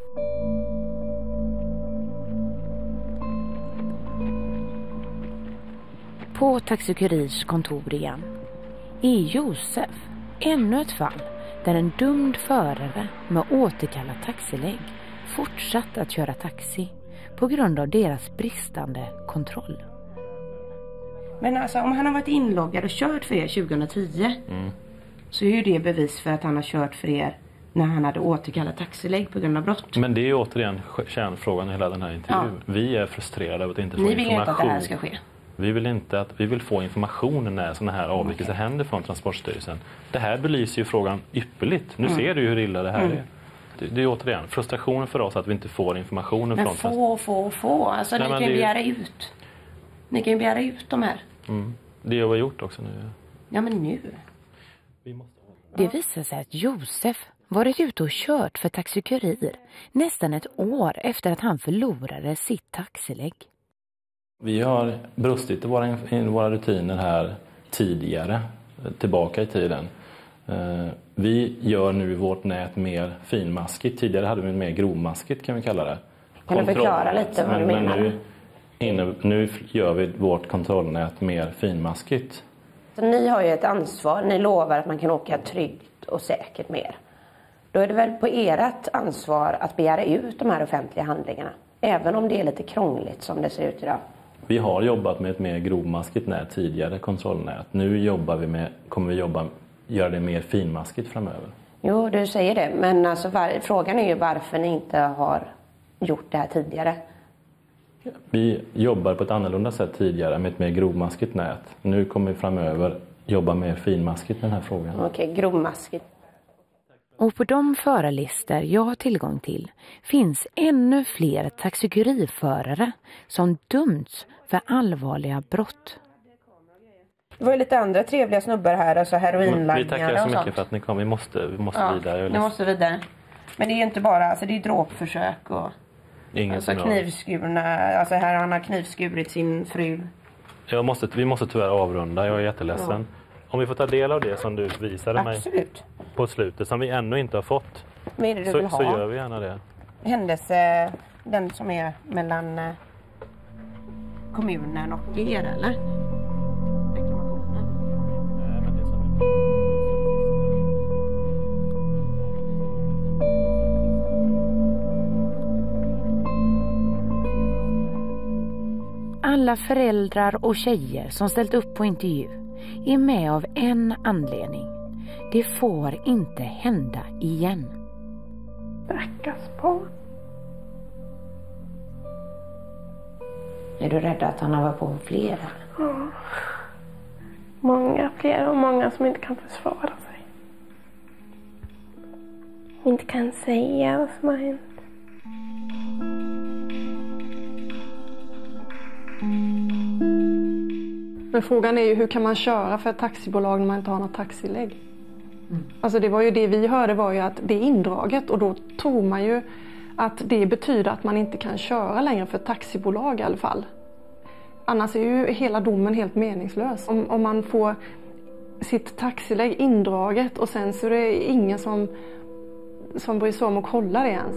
På Taxi Kurirs kontor igen är Josef ännu ett fall där en dömd förare med återkallat taxilägg fortsatt att köra taxi på grund av deras bristande kontroll. Men alltså om han har varit inloggad och kört för er tjugohundratio mm. så är ju det bevis för att han har kört för er när han hade återkallat taxilägg på grund av brott. Men det är ju återigen kärnfrågan i hela den här intervjun. Ja. Vi är frustrerade av att inte få Ni information. vill inte att det här ska ske. Vi vill inte att vi vill få information när sådana här avvikelser okay. händer från Transportstyrelsen. Det här belyser ju frågan ypperligt. Nu mm. ser du ju hur illa det här mm. är. Det, det är återigen frustrationen för oss att vi inte får informationen men från få, få, få, få. Alltså Nej, ni kan ju begära ju... ut. Ni kan ju begära ut de här. Mm. Det har vi gjort också nu. Ja, men nu. Vi måste... Det visar sig att Josef varit ute och kört för Taxi Kurir nästan ett år efter att han förlorade sitt taxilägg. Vi har brustit i våra, i våra rutiner här tidigare, tillbaka i tiden. Vi gör nu vårt nät mer finmaskigt. Tidigare hade vi mer grovmaskigt kan vi kalla det. Kan du förklara lite vad du men, menar? Men nu, inne, nu gör vi vårt kontrollnät mer finmaskigt. Så ni har ju ett ansvar. Ni lovar att man kan åka tryggt och säkert mer. Då är det väl på ert ansvar att begära ut de här offentliga handlingarna. Även om det är lite krångligt som det ser ut idag. Vi har jobbat med ett mer grovmaskigt nät tidigare, kontrollnät. Nu jobbar vi med, kommer vi jobba, göra det mer finmaskigt framöver. Jo, du säger det. Men alltså, var, frågan är ju varför ni inte har gjort det här tidigare. Vi jobbar på ett annorlunda sätt tidigare med ett mer grovmaskigt nät. Nu kommer vi framöver jobba mer finmaskigt med den här frågan. Okej, okay, grovmaskigt. Och på de förarlistor jag har tillgång till finns ännu fler taxikurirförare som dömts för allvarliga brott. Det var ju lite andra trevliga snubbar här, alltså heroinlangare. Vi tackar så mycket för att ni kom. Vi måste, vi måste ja, vidare. Vi måste vidare. Men det är inte bara, alltså det är dråpförsök och Ingen alltså signal. knivskurna, alltså här han har knivskurit sin fru. Jag måste, vi måste tyvärr avrunda, jag är jätteledsen. Ja. Om vi får ta del av det som du visade Absolut. mig på slutet, som vi ännu inte har fått, Vad är det du så, vill ha? så gör vi gärna det. Händelse, den som är mellan eh, kommunen och er, eller? Alla föräldrar och tjejer som ställt upp på intervju är med av en anledning. Det får inte hända igen. Stackars barn. Är du rädd att han har varit på flera? Ja. Många fler och många som inte kan försvara sig. Inte kan säga vad som har hänt. Men frågan är ju hur kan man köra för ett taxibolag när man inte har något taxilägg? Mm. Alltså det var ju det vi hörde var ju att det är indraget och då tror man ju att det betyder att man inte kan köra längre för ett taxibolag i alla fall. Annars är ju hela domen helt meningslös. Om, om man får sitt taxilägg indraget och sen så är det ingen som, som bryr sig om att kolla det ens.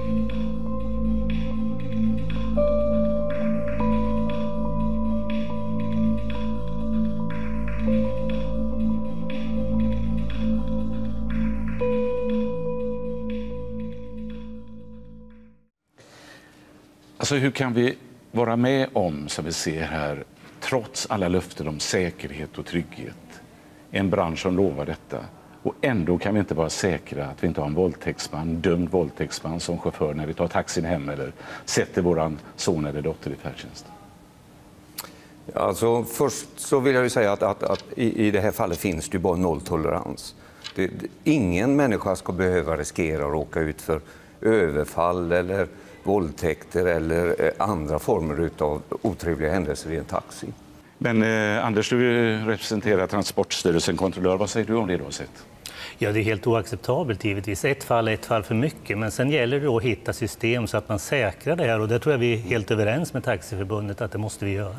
Alltså hur kan vi vara med om, som vi ser här, trots alla löften om säkerhet och trygghet, en bransch som lovar detta, och ändå kan vi inte vara säkra att vi inte har en våldtäktsman, dömd våldtäktsman som chaufför när vi tar taxin hem eller sätter våran son eller dotter i färdtjänst? Alltså, först så vill jag ju säga att, att, att i, i det här fallet finns det ju bara nolltolerans. Det, det, ingen människa ska behöva riskera att råka ut för överfall eller våldtäkter eller andra former av otrevliga händelser i en taxi. Men eh, Anders, du representerar Transportstyrelsen, kontrollör. Vad säger du om det du har sett? Ja, det är helt oacceptabelt givetvis. Ett fall är ett fall för mycket. Men sen gäller det att hitta system så att man säkrar det här. Och där tror jag vi är helt överens med Taxiförbundet att det måste vi göra.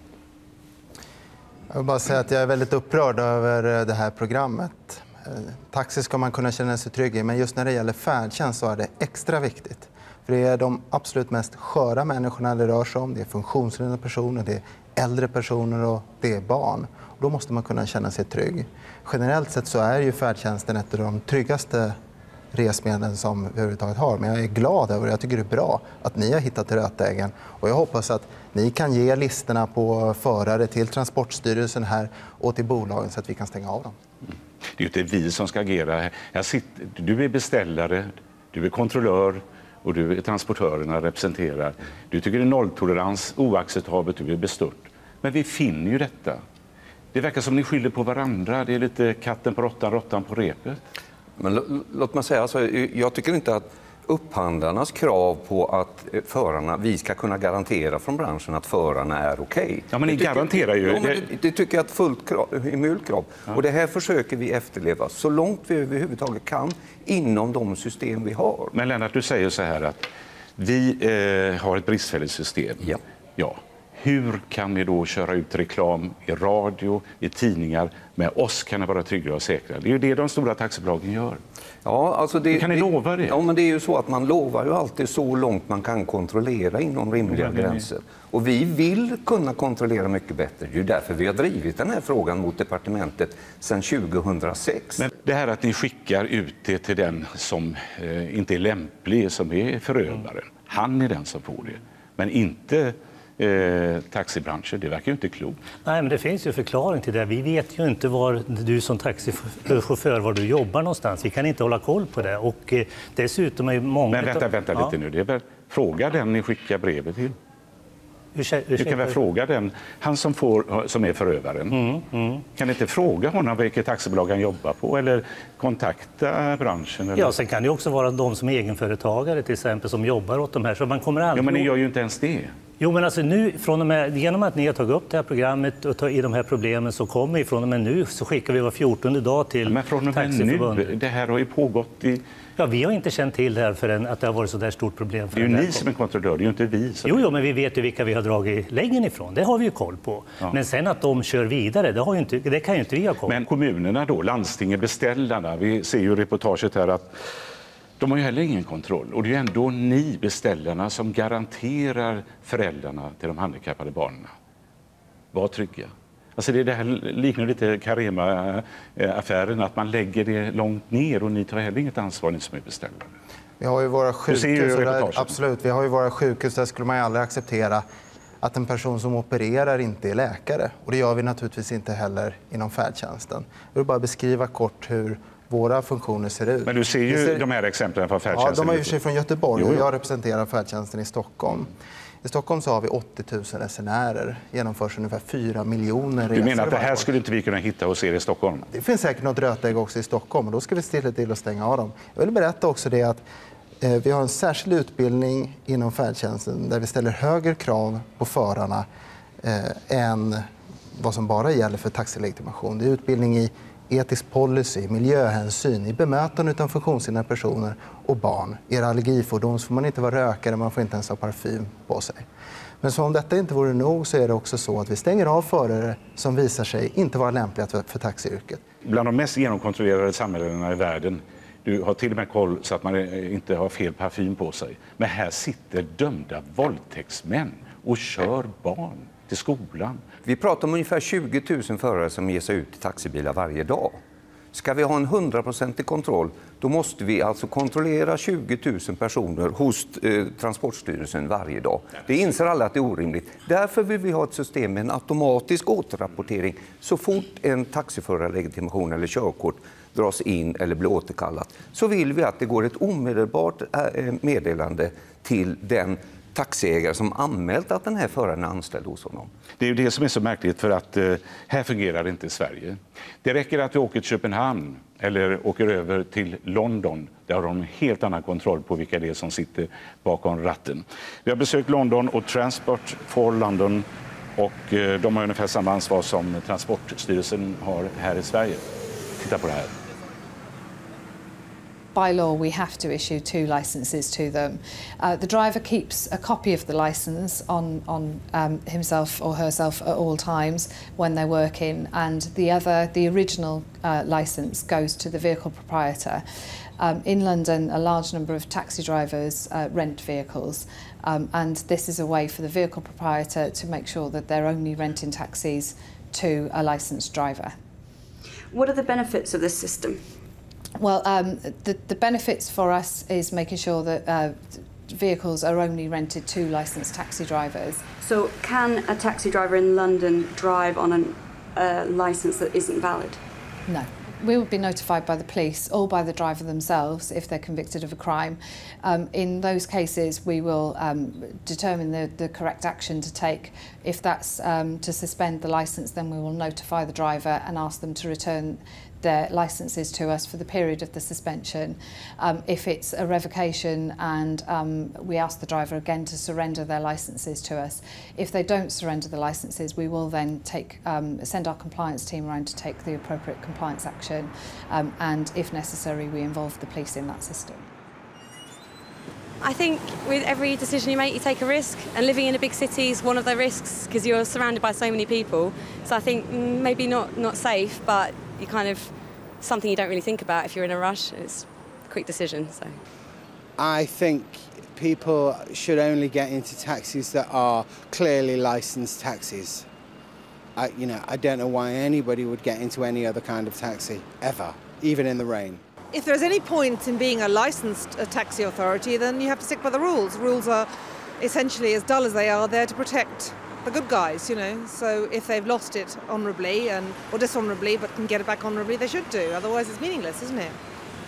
Jag vill bara säga att jag är väldigt upprörd över det här programmet. Taxi ska man kunna känna sig trygg i, men just när det gäller färdtjänst så är det extra viktigt. För det är de absolut mest sköra människorna det rör sig om. Det är funktionshindrade personer, det är äldre personer och det är barn. Och då måste man kunna känna sig trygg. Generellt sett så är ju färdtjänsten ett av de tryggaste resmedlen som vi överhuvudtaget har. Men jag är glad över det. Jag tycker det är bra att ni har hittat rötägen. Och jag hoppas att ni kan ge listorna på förare till Transportstyrelsen här och till bolagen så att vi kan stänga av dem. Det är ju inte vi som ska agera. Jag sitter, du är beställare, du är kontrollör och du är transportörerna representerar. Du tycker det är nolltolerans, oacceptabelt, du är bestört. Men vi finner ju detta. Det verkar som ni skyller på varandra. Det är lite katten på råttan, råttan på repet. Men låt mig säga, alltså, jag tycker inte att upphandlarnas krav på att förarna, vi ska kunna garantera från branschen att förarna är okej. Okay. Ja, men ni tycker, garanterar ju. Ja, men det, det tycker jag är ett fullt krav, krav. Ja. Och det här försöker vi efterleva så långt vi överhuvudtaget kan inom de system vi har. Men Lennart, du säger så här att vi eh, har ett bristfälligt system. Ja. Ja. Hur kan ni då köra ut reklam i radio, i tidningar? Med oss kan det vara trygga och säkra. Det är ju det de stora taxibolagen gör. Ja, alltså det, kan ni det, lova det? Ja, men det är ju så att man lovar ju alltid så långt man kan kontrollera inom rimliga ja, gränser. Och vi vill kunna kontrollera mycket bättre. Det är ju därför vi har drivit den här frågan mot departementet sedan tjugohundrasex. Men det här att ni skickar ut det till den som eh, inte är lämplig, som är förövaren. Mm. Han är den som får det. Men inte Eh, taxibranschen, det verkar ju inte klokt. Nej, men det finns ju förklaring till det. Vi vet ju inte var du som taxichaufför var du jobbar någonstans. Vi kan inte hålla koll på det. Och eh, dessutom är ju många... Men vänta, vänta ja. lite nu. Det är väl, fråga den ni skickar brevet till. Ursäkta, du kan väl fråga den, han som, får, som är förövaren. Mm, mm. Kan inte fråga honom vilket taxibolag han jobbar på eller kontakta branschen? Eller? Ja, sen kan det också vara de som är egenföretagare till exempel som jobbar åt de här. Så man kommer aldrig... Ja, men ni gör ju inte ens det. Jo, men alltså nu, från och med, genom att ni har tagit upp det här programmet och tar i de här problemen så kommer vi från och med nu så skickar vi var fjortonde dag till ja, men från och med nu, det här har ju pågått i Ja, vi har inte känt till det här förrän att det har varit så där stort problem. För det är ju ni som är kontrollör, det är ju inte vi. Som jo, jo, men vi vet ju vilka vi har dragit länggen ifrån. Det har vi ju koll på. Ja. Men sen att de kör vidare, det, har ju inte, det kan ju inte vi ha koll på. Men kommunerna då, landstingen, beställarna, vi ser ju reportaget här att de har ju heller ingen kontroll. Och det är ju ändå ni beställarna som garanterar föräldrarna till de handikappade barnen. Var trygga. Alltså det, det här liknar lite Carema-affären, att man lägger det långt ner och ni tar heller inget ansvar, ni som är beställare. Vi har ju våra sjukhus, ju där, absolut, vi har ju våra sjukhus, där skulle man ju aldrig acceptera att en person som opererar inte är läkare. Och det gör vi naturligtvis inte heller inom färdtjänsten. Jag vill bara beskriva kort hur våra funktioner ser ut. Men du ser ju ser... de här exemplen från färdtjänsten. Ja, de är ju sig från Göteborg jo, och jo. jag representerar färdtjänsten i Stockholm. I Stockholm så har vi åttio tusen resenärer, genomförs ungefär fyra miljoner resor. Du menar att det här skulle inte vi kunna hitta hos er i Stockholm? Det finns säkert något rötägg också i Stockholm och då ska vi stilla till och stänga av dem. Jag vill berätta också det att eh, vi har en särskild utbildning inom färdtjänsten där vi ställer högre krav på förarna eh, än vad som bara gäller för taxilegitimation. Det är utbildning i etisk policy, miljöhänsyn, i bemötande av funktionshindrade personer och barn. I er allergifordon får man inte vara rökare, man får inte ens ha parfym på sig. Men som om detta inte vore nog så är det också så att vi stänger av förare som visar sig inte vara lämpliga för, för taxiyrket. Bland de mest genomkontrollerade samhällena i världen, du har till och med koll så att man inte har fel parfym på sig. Men här sitter dömda våldtäktsmän och kör barn till skolan. Vi pratar om ungefär tjugo tusen förare som ger sig ut i taxibilar varje dag. Ska vi ha en hundraprocentig kontroll, då måste vi alltså kontrollera tjugo tusen personer hos eh, Transportstyrelsen varje dag. Det inser alla att det är orimligt. Därför vill vi ha ett system med en automatisk återrapportering så fort en taxiförarlegitimation eller körkort dras in eller blir återkallat. Så vill vi att det går ett omedelbart eh, meddelande till den taxiägare som anmält att den här föraren är anställd hos honom. Det är ju det som är så märkligt, för att eh, här fungerar det inte i Sverige. Det räcker att vi åker till Köpenhamn eller åker över till London. Där har de en helt annan kontroll på vilka det är som sitter bakom ratten. Vi har besökt London och Transport for London och eh, de har ungefär samma ansvar som Transportstyrelsen har här i Sverige. Titta på det här. By law, we have to issue two licenses to them. Uh, the driver keeps a copy of the license on, on um, himself or herself at all times when they're working, and the other, the original uh, license goes to the vehicle proprietor. Um, in London, a large number of taxi drivers uh, rent vehicles, um, and this is a way for the vehicle proprietor to make sure that they're only renting taxis to a licensed driver. What are the benefits of this system? Well, um, the, the benefits for us is making sure that uh, vehicles are only rented to licensed taxi drivers. So can a taxi driver in London drive on a uh, licence that isn't valid? No. We will be notified by the police or by the driver themselves if they're convicted of a crime. Um, in those cases, we will um, determine the, the correct action to take. If that's um, to suspend the licence, then we will notify the driver and ask them to return their licences to us for the period of the suspension. Um, if it's a revocation, and um, we ask the driver again to surrender their licences to us. If they don't surrender the licences, we will then take, um, send our compliance team around to take the appropriate compliance action, um, and if necessary, we involve the police in that system. I think with every decision you make, you take a risk, and living in a big city is one of the risks because you're surrounded by so many people. So I think maybe not, not safe, but you kind of something you don't really think about if you're in a rush. It's a quick decision. So I think people should only get into taxis that are clearly licensed taxis. I, you know, I don't know why anybody would get into any other kind of taxi ever, even in the rain. If there's any point in being a licensed uh, taxi authority, then you have to stick by the rules. Rules are essentially, as dull as they are, there to protect the good guys, you know. So if they've lost it honourably and or dishonourably but can get it back honourably, they should do. Otherwise it's meaningless, isn't it?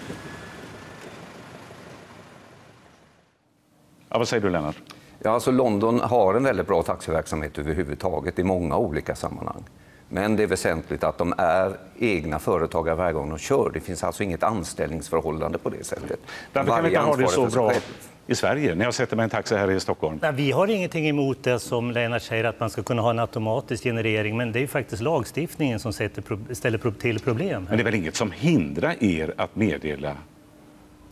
Ja, vad säger du, Lennart? Ja, alltså London har en väldigt bra taxiverksamhet överhuvudtaget i många olika sammanhang. Men det är väsentligt att de är egna företagare varje gång de kör. Det finns alltså inget anställningsförhållande på det sättet. Varför kan vi inte ha det så bra i Sverige när jag sätter mig en taxi här i Stockholm? Nej, vi har ingenting emot det som Lennart säger, att man ska kunna ha en automatisk generering, men det är ju faktiskt lagstiftningen som sätter, ställer till problem. Men det är väl inget som hindrar er att meddela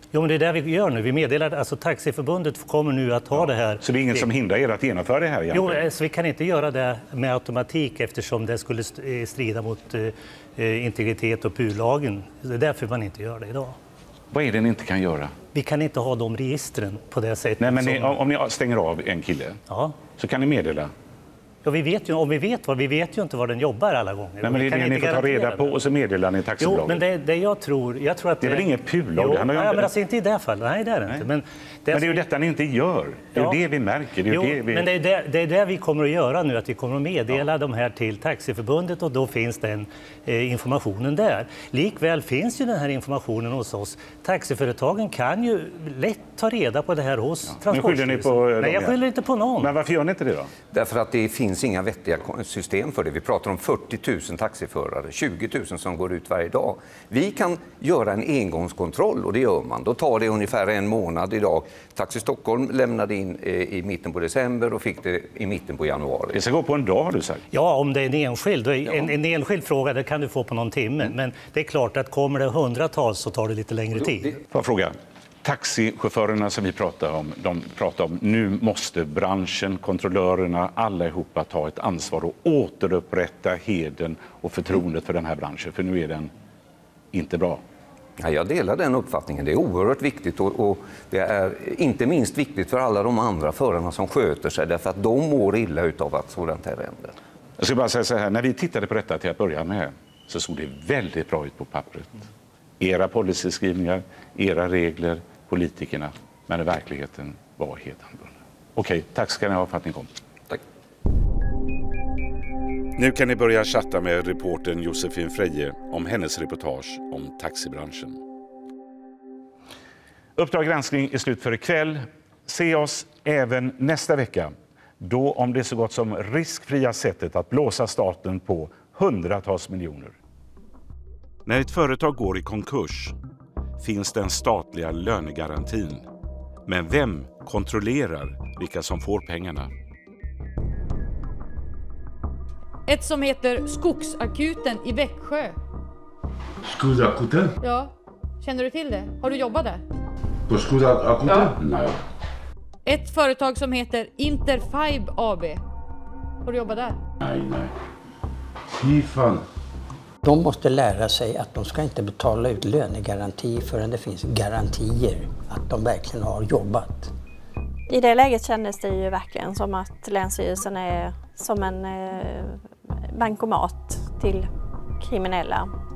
Jo, men det är det vi gör nu. Vi meddelar, alltså Taxiförbundet kommer nu att ha ja. det här. Så det är ingen som hindrar er att genomföra det här egentligen? Jo, så vi kan inte göra det med automatik eftersom det skulle strida mot eh, integritet och P U-lagen. Det är därför man inte gör det idag. Vad är det ni inte kan göra? Vi kan inte ha de registren på det sättet. Nej, men ni, som... om ni stänger av en kille ja. så kan ni meddela. Ja, vi vet ju, om vi vet vad, vi vet ju inte var den jobbar alla gånger. Nej, men det är det ni får ta reda på och så meddelar ni taxibolaget. Jo, men det, det jag tror, jag tror att det är det, väl inget P U-lag? Jo, nej, men alltså inte i det fallet. Nej, det är det nej. inte. Men det, men det är ju detta ni inte gör. Det är ja. det vi märker. Det är jo, det vi... men det är det, det är det vi kommer att göra nu, att vi kommer att meddela ja. de här till Taxiförbundet och då finns den eh, informationen där. Likväl finns ju den här informationen hos oss. Taxiföretagen kan ju lätt ta reda på det här hos ja. Transportstyrelsen. På nej, jag skyller inte på någon. Men varför gör ni inte det då? Därför att det finns inga vettiga system för det. Vi pratar om fyrtio tusen taxiförare, tjugo tusen som går ut varje dag. Vi kan göra en engångskontroll och det gör man. Då tar det ungefär en månad idag. Taxi Stockholm lämnade in i mitten på december och fick det i mitten på januari. Det ska gå på en dag har du sagt. Ja, om det är en enskild. En, en enskild fråga det kan du få på någon timme. Mm. Men det är klart att kommer det hundratals så tar det lite längre tid. Får jag fråga? Taxichaufförerna som vi pratar om, de pratar om nu måste branschen, kontrollörerna, alla ihop att ta ett ansvar och återupprätta heden och förtroendet för den här branschen. För nu är den inte bra. Ja, jag delar den uppfattningen. Det är oerhört viktigt och, och det är inte minst viktigt för alla de andra förarna som sköter sig därför att de mår illa utav att sådant här händer. Jag ska bara säga så här, när vi tittade på detta till att börja med så såg det väldigt bra ut på pappret. Era policyskrivningar, era regler, politikerna, men i verkligheten var helt annorlunda. Okej, tack ska ni ha för att ni kom. Tack. Nu kan ni börja chatta med reportern Josefin Freje om hennes reportage om taxibranschen. Uppdrag granskning är slut för ikväll. Se oss även nästa vecka. Då om det är så gott som riskfria sättet att blåsa staten på hundratals miljoner. När ett företag går i konkurs finns den statliga lönegarantin. Men vem kontrollerar vilka som får pengarna? Ett som heter Skogsakuten i Växjö. Skogsakuten? Ja, känner du till det? Har du jobbat där? På Skogsakuten? Ja. Nej. Ett företag som heter Interfibe A B. Har du jobbat där? Nej, nej. Fy fan. De måste lära sig att de ska inte betala ut lönegaranti förrän det finns garantier att de verkligen har jobbat. I det läget kändes det ju verkligen som att Länsstyrelsen är som en bankomat till kriminella.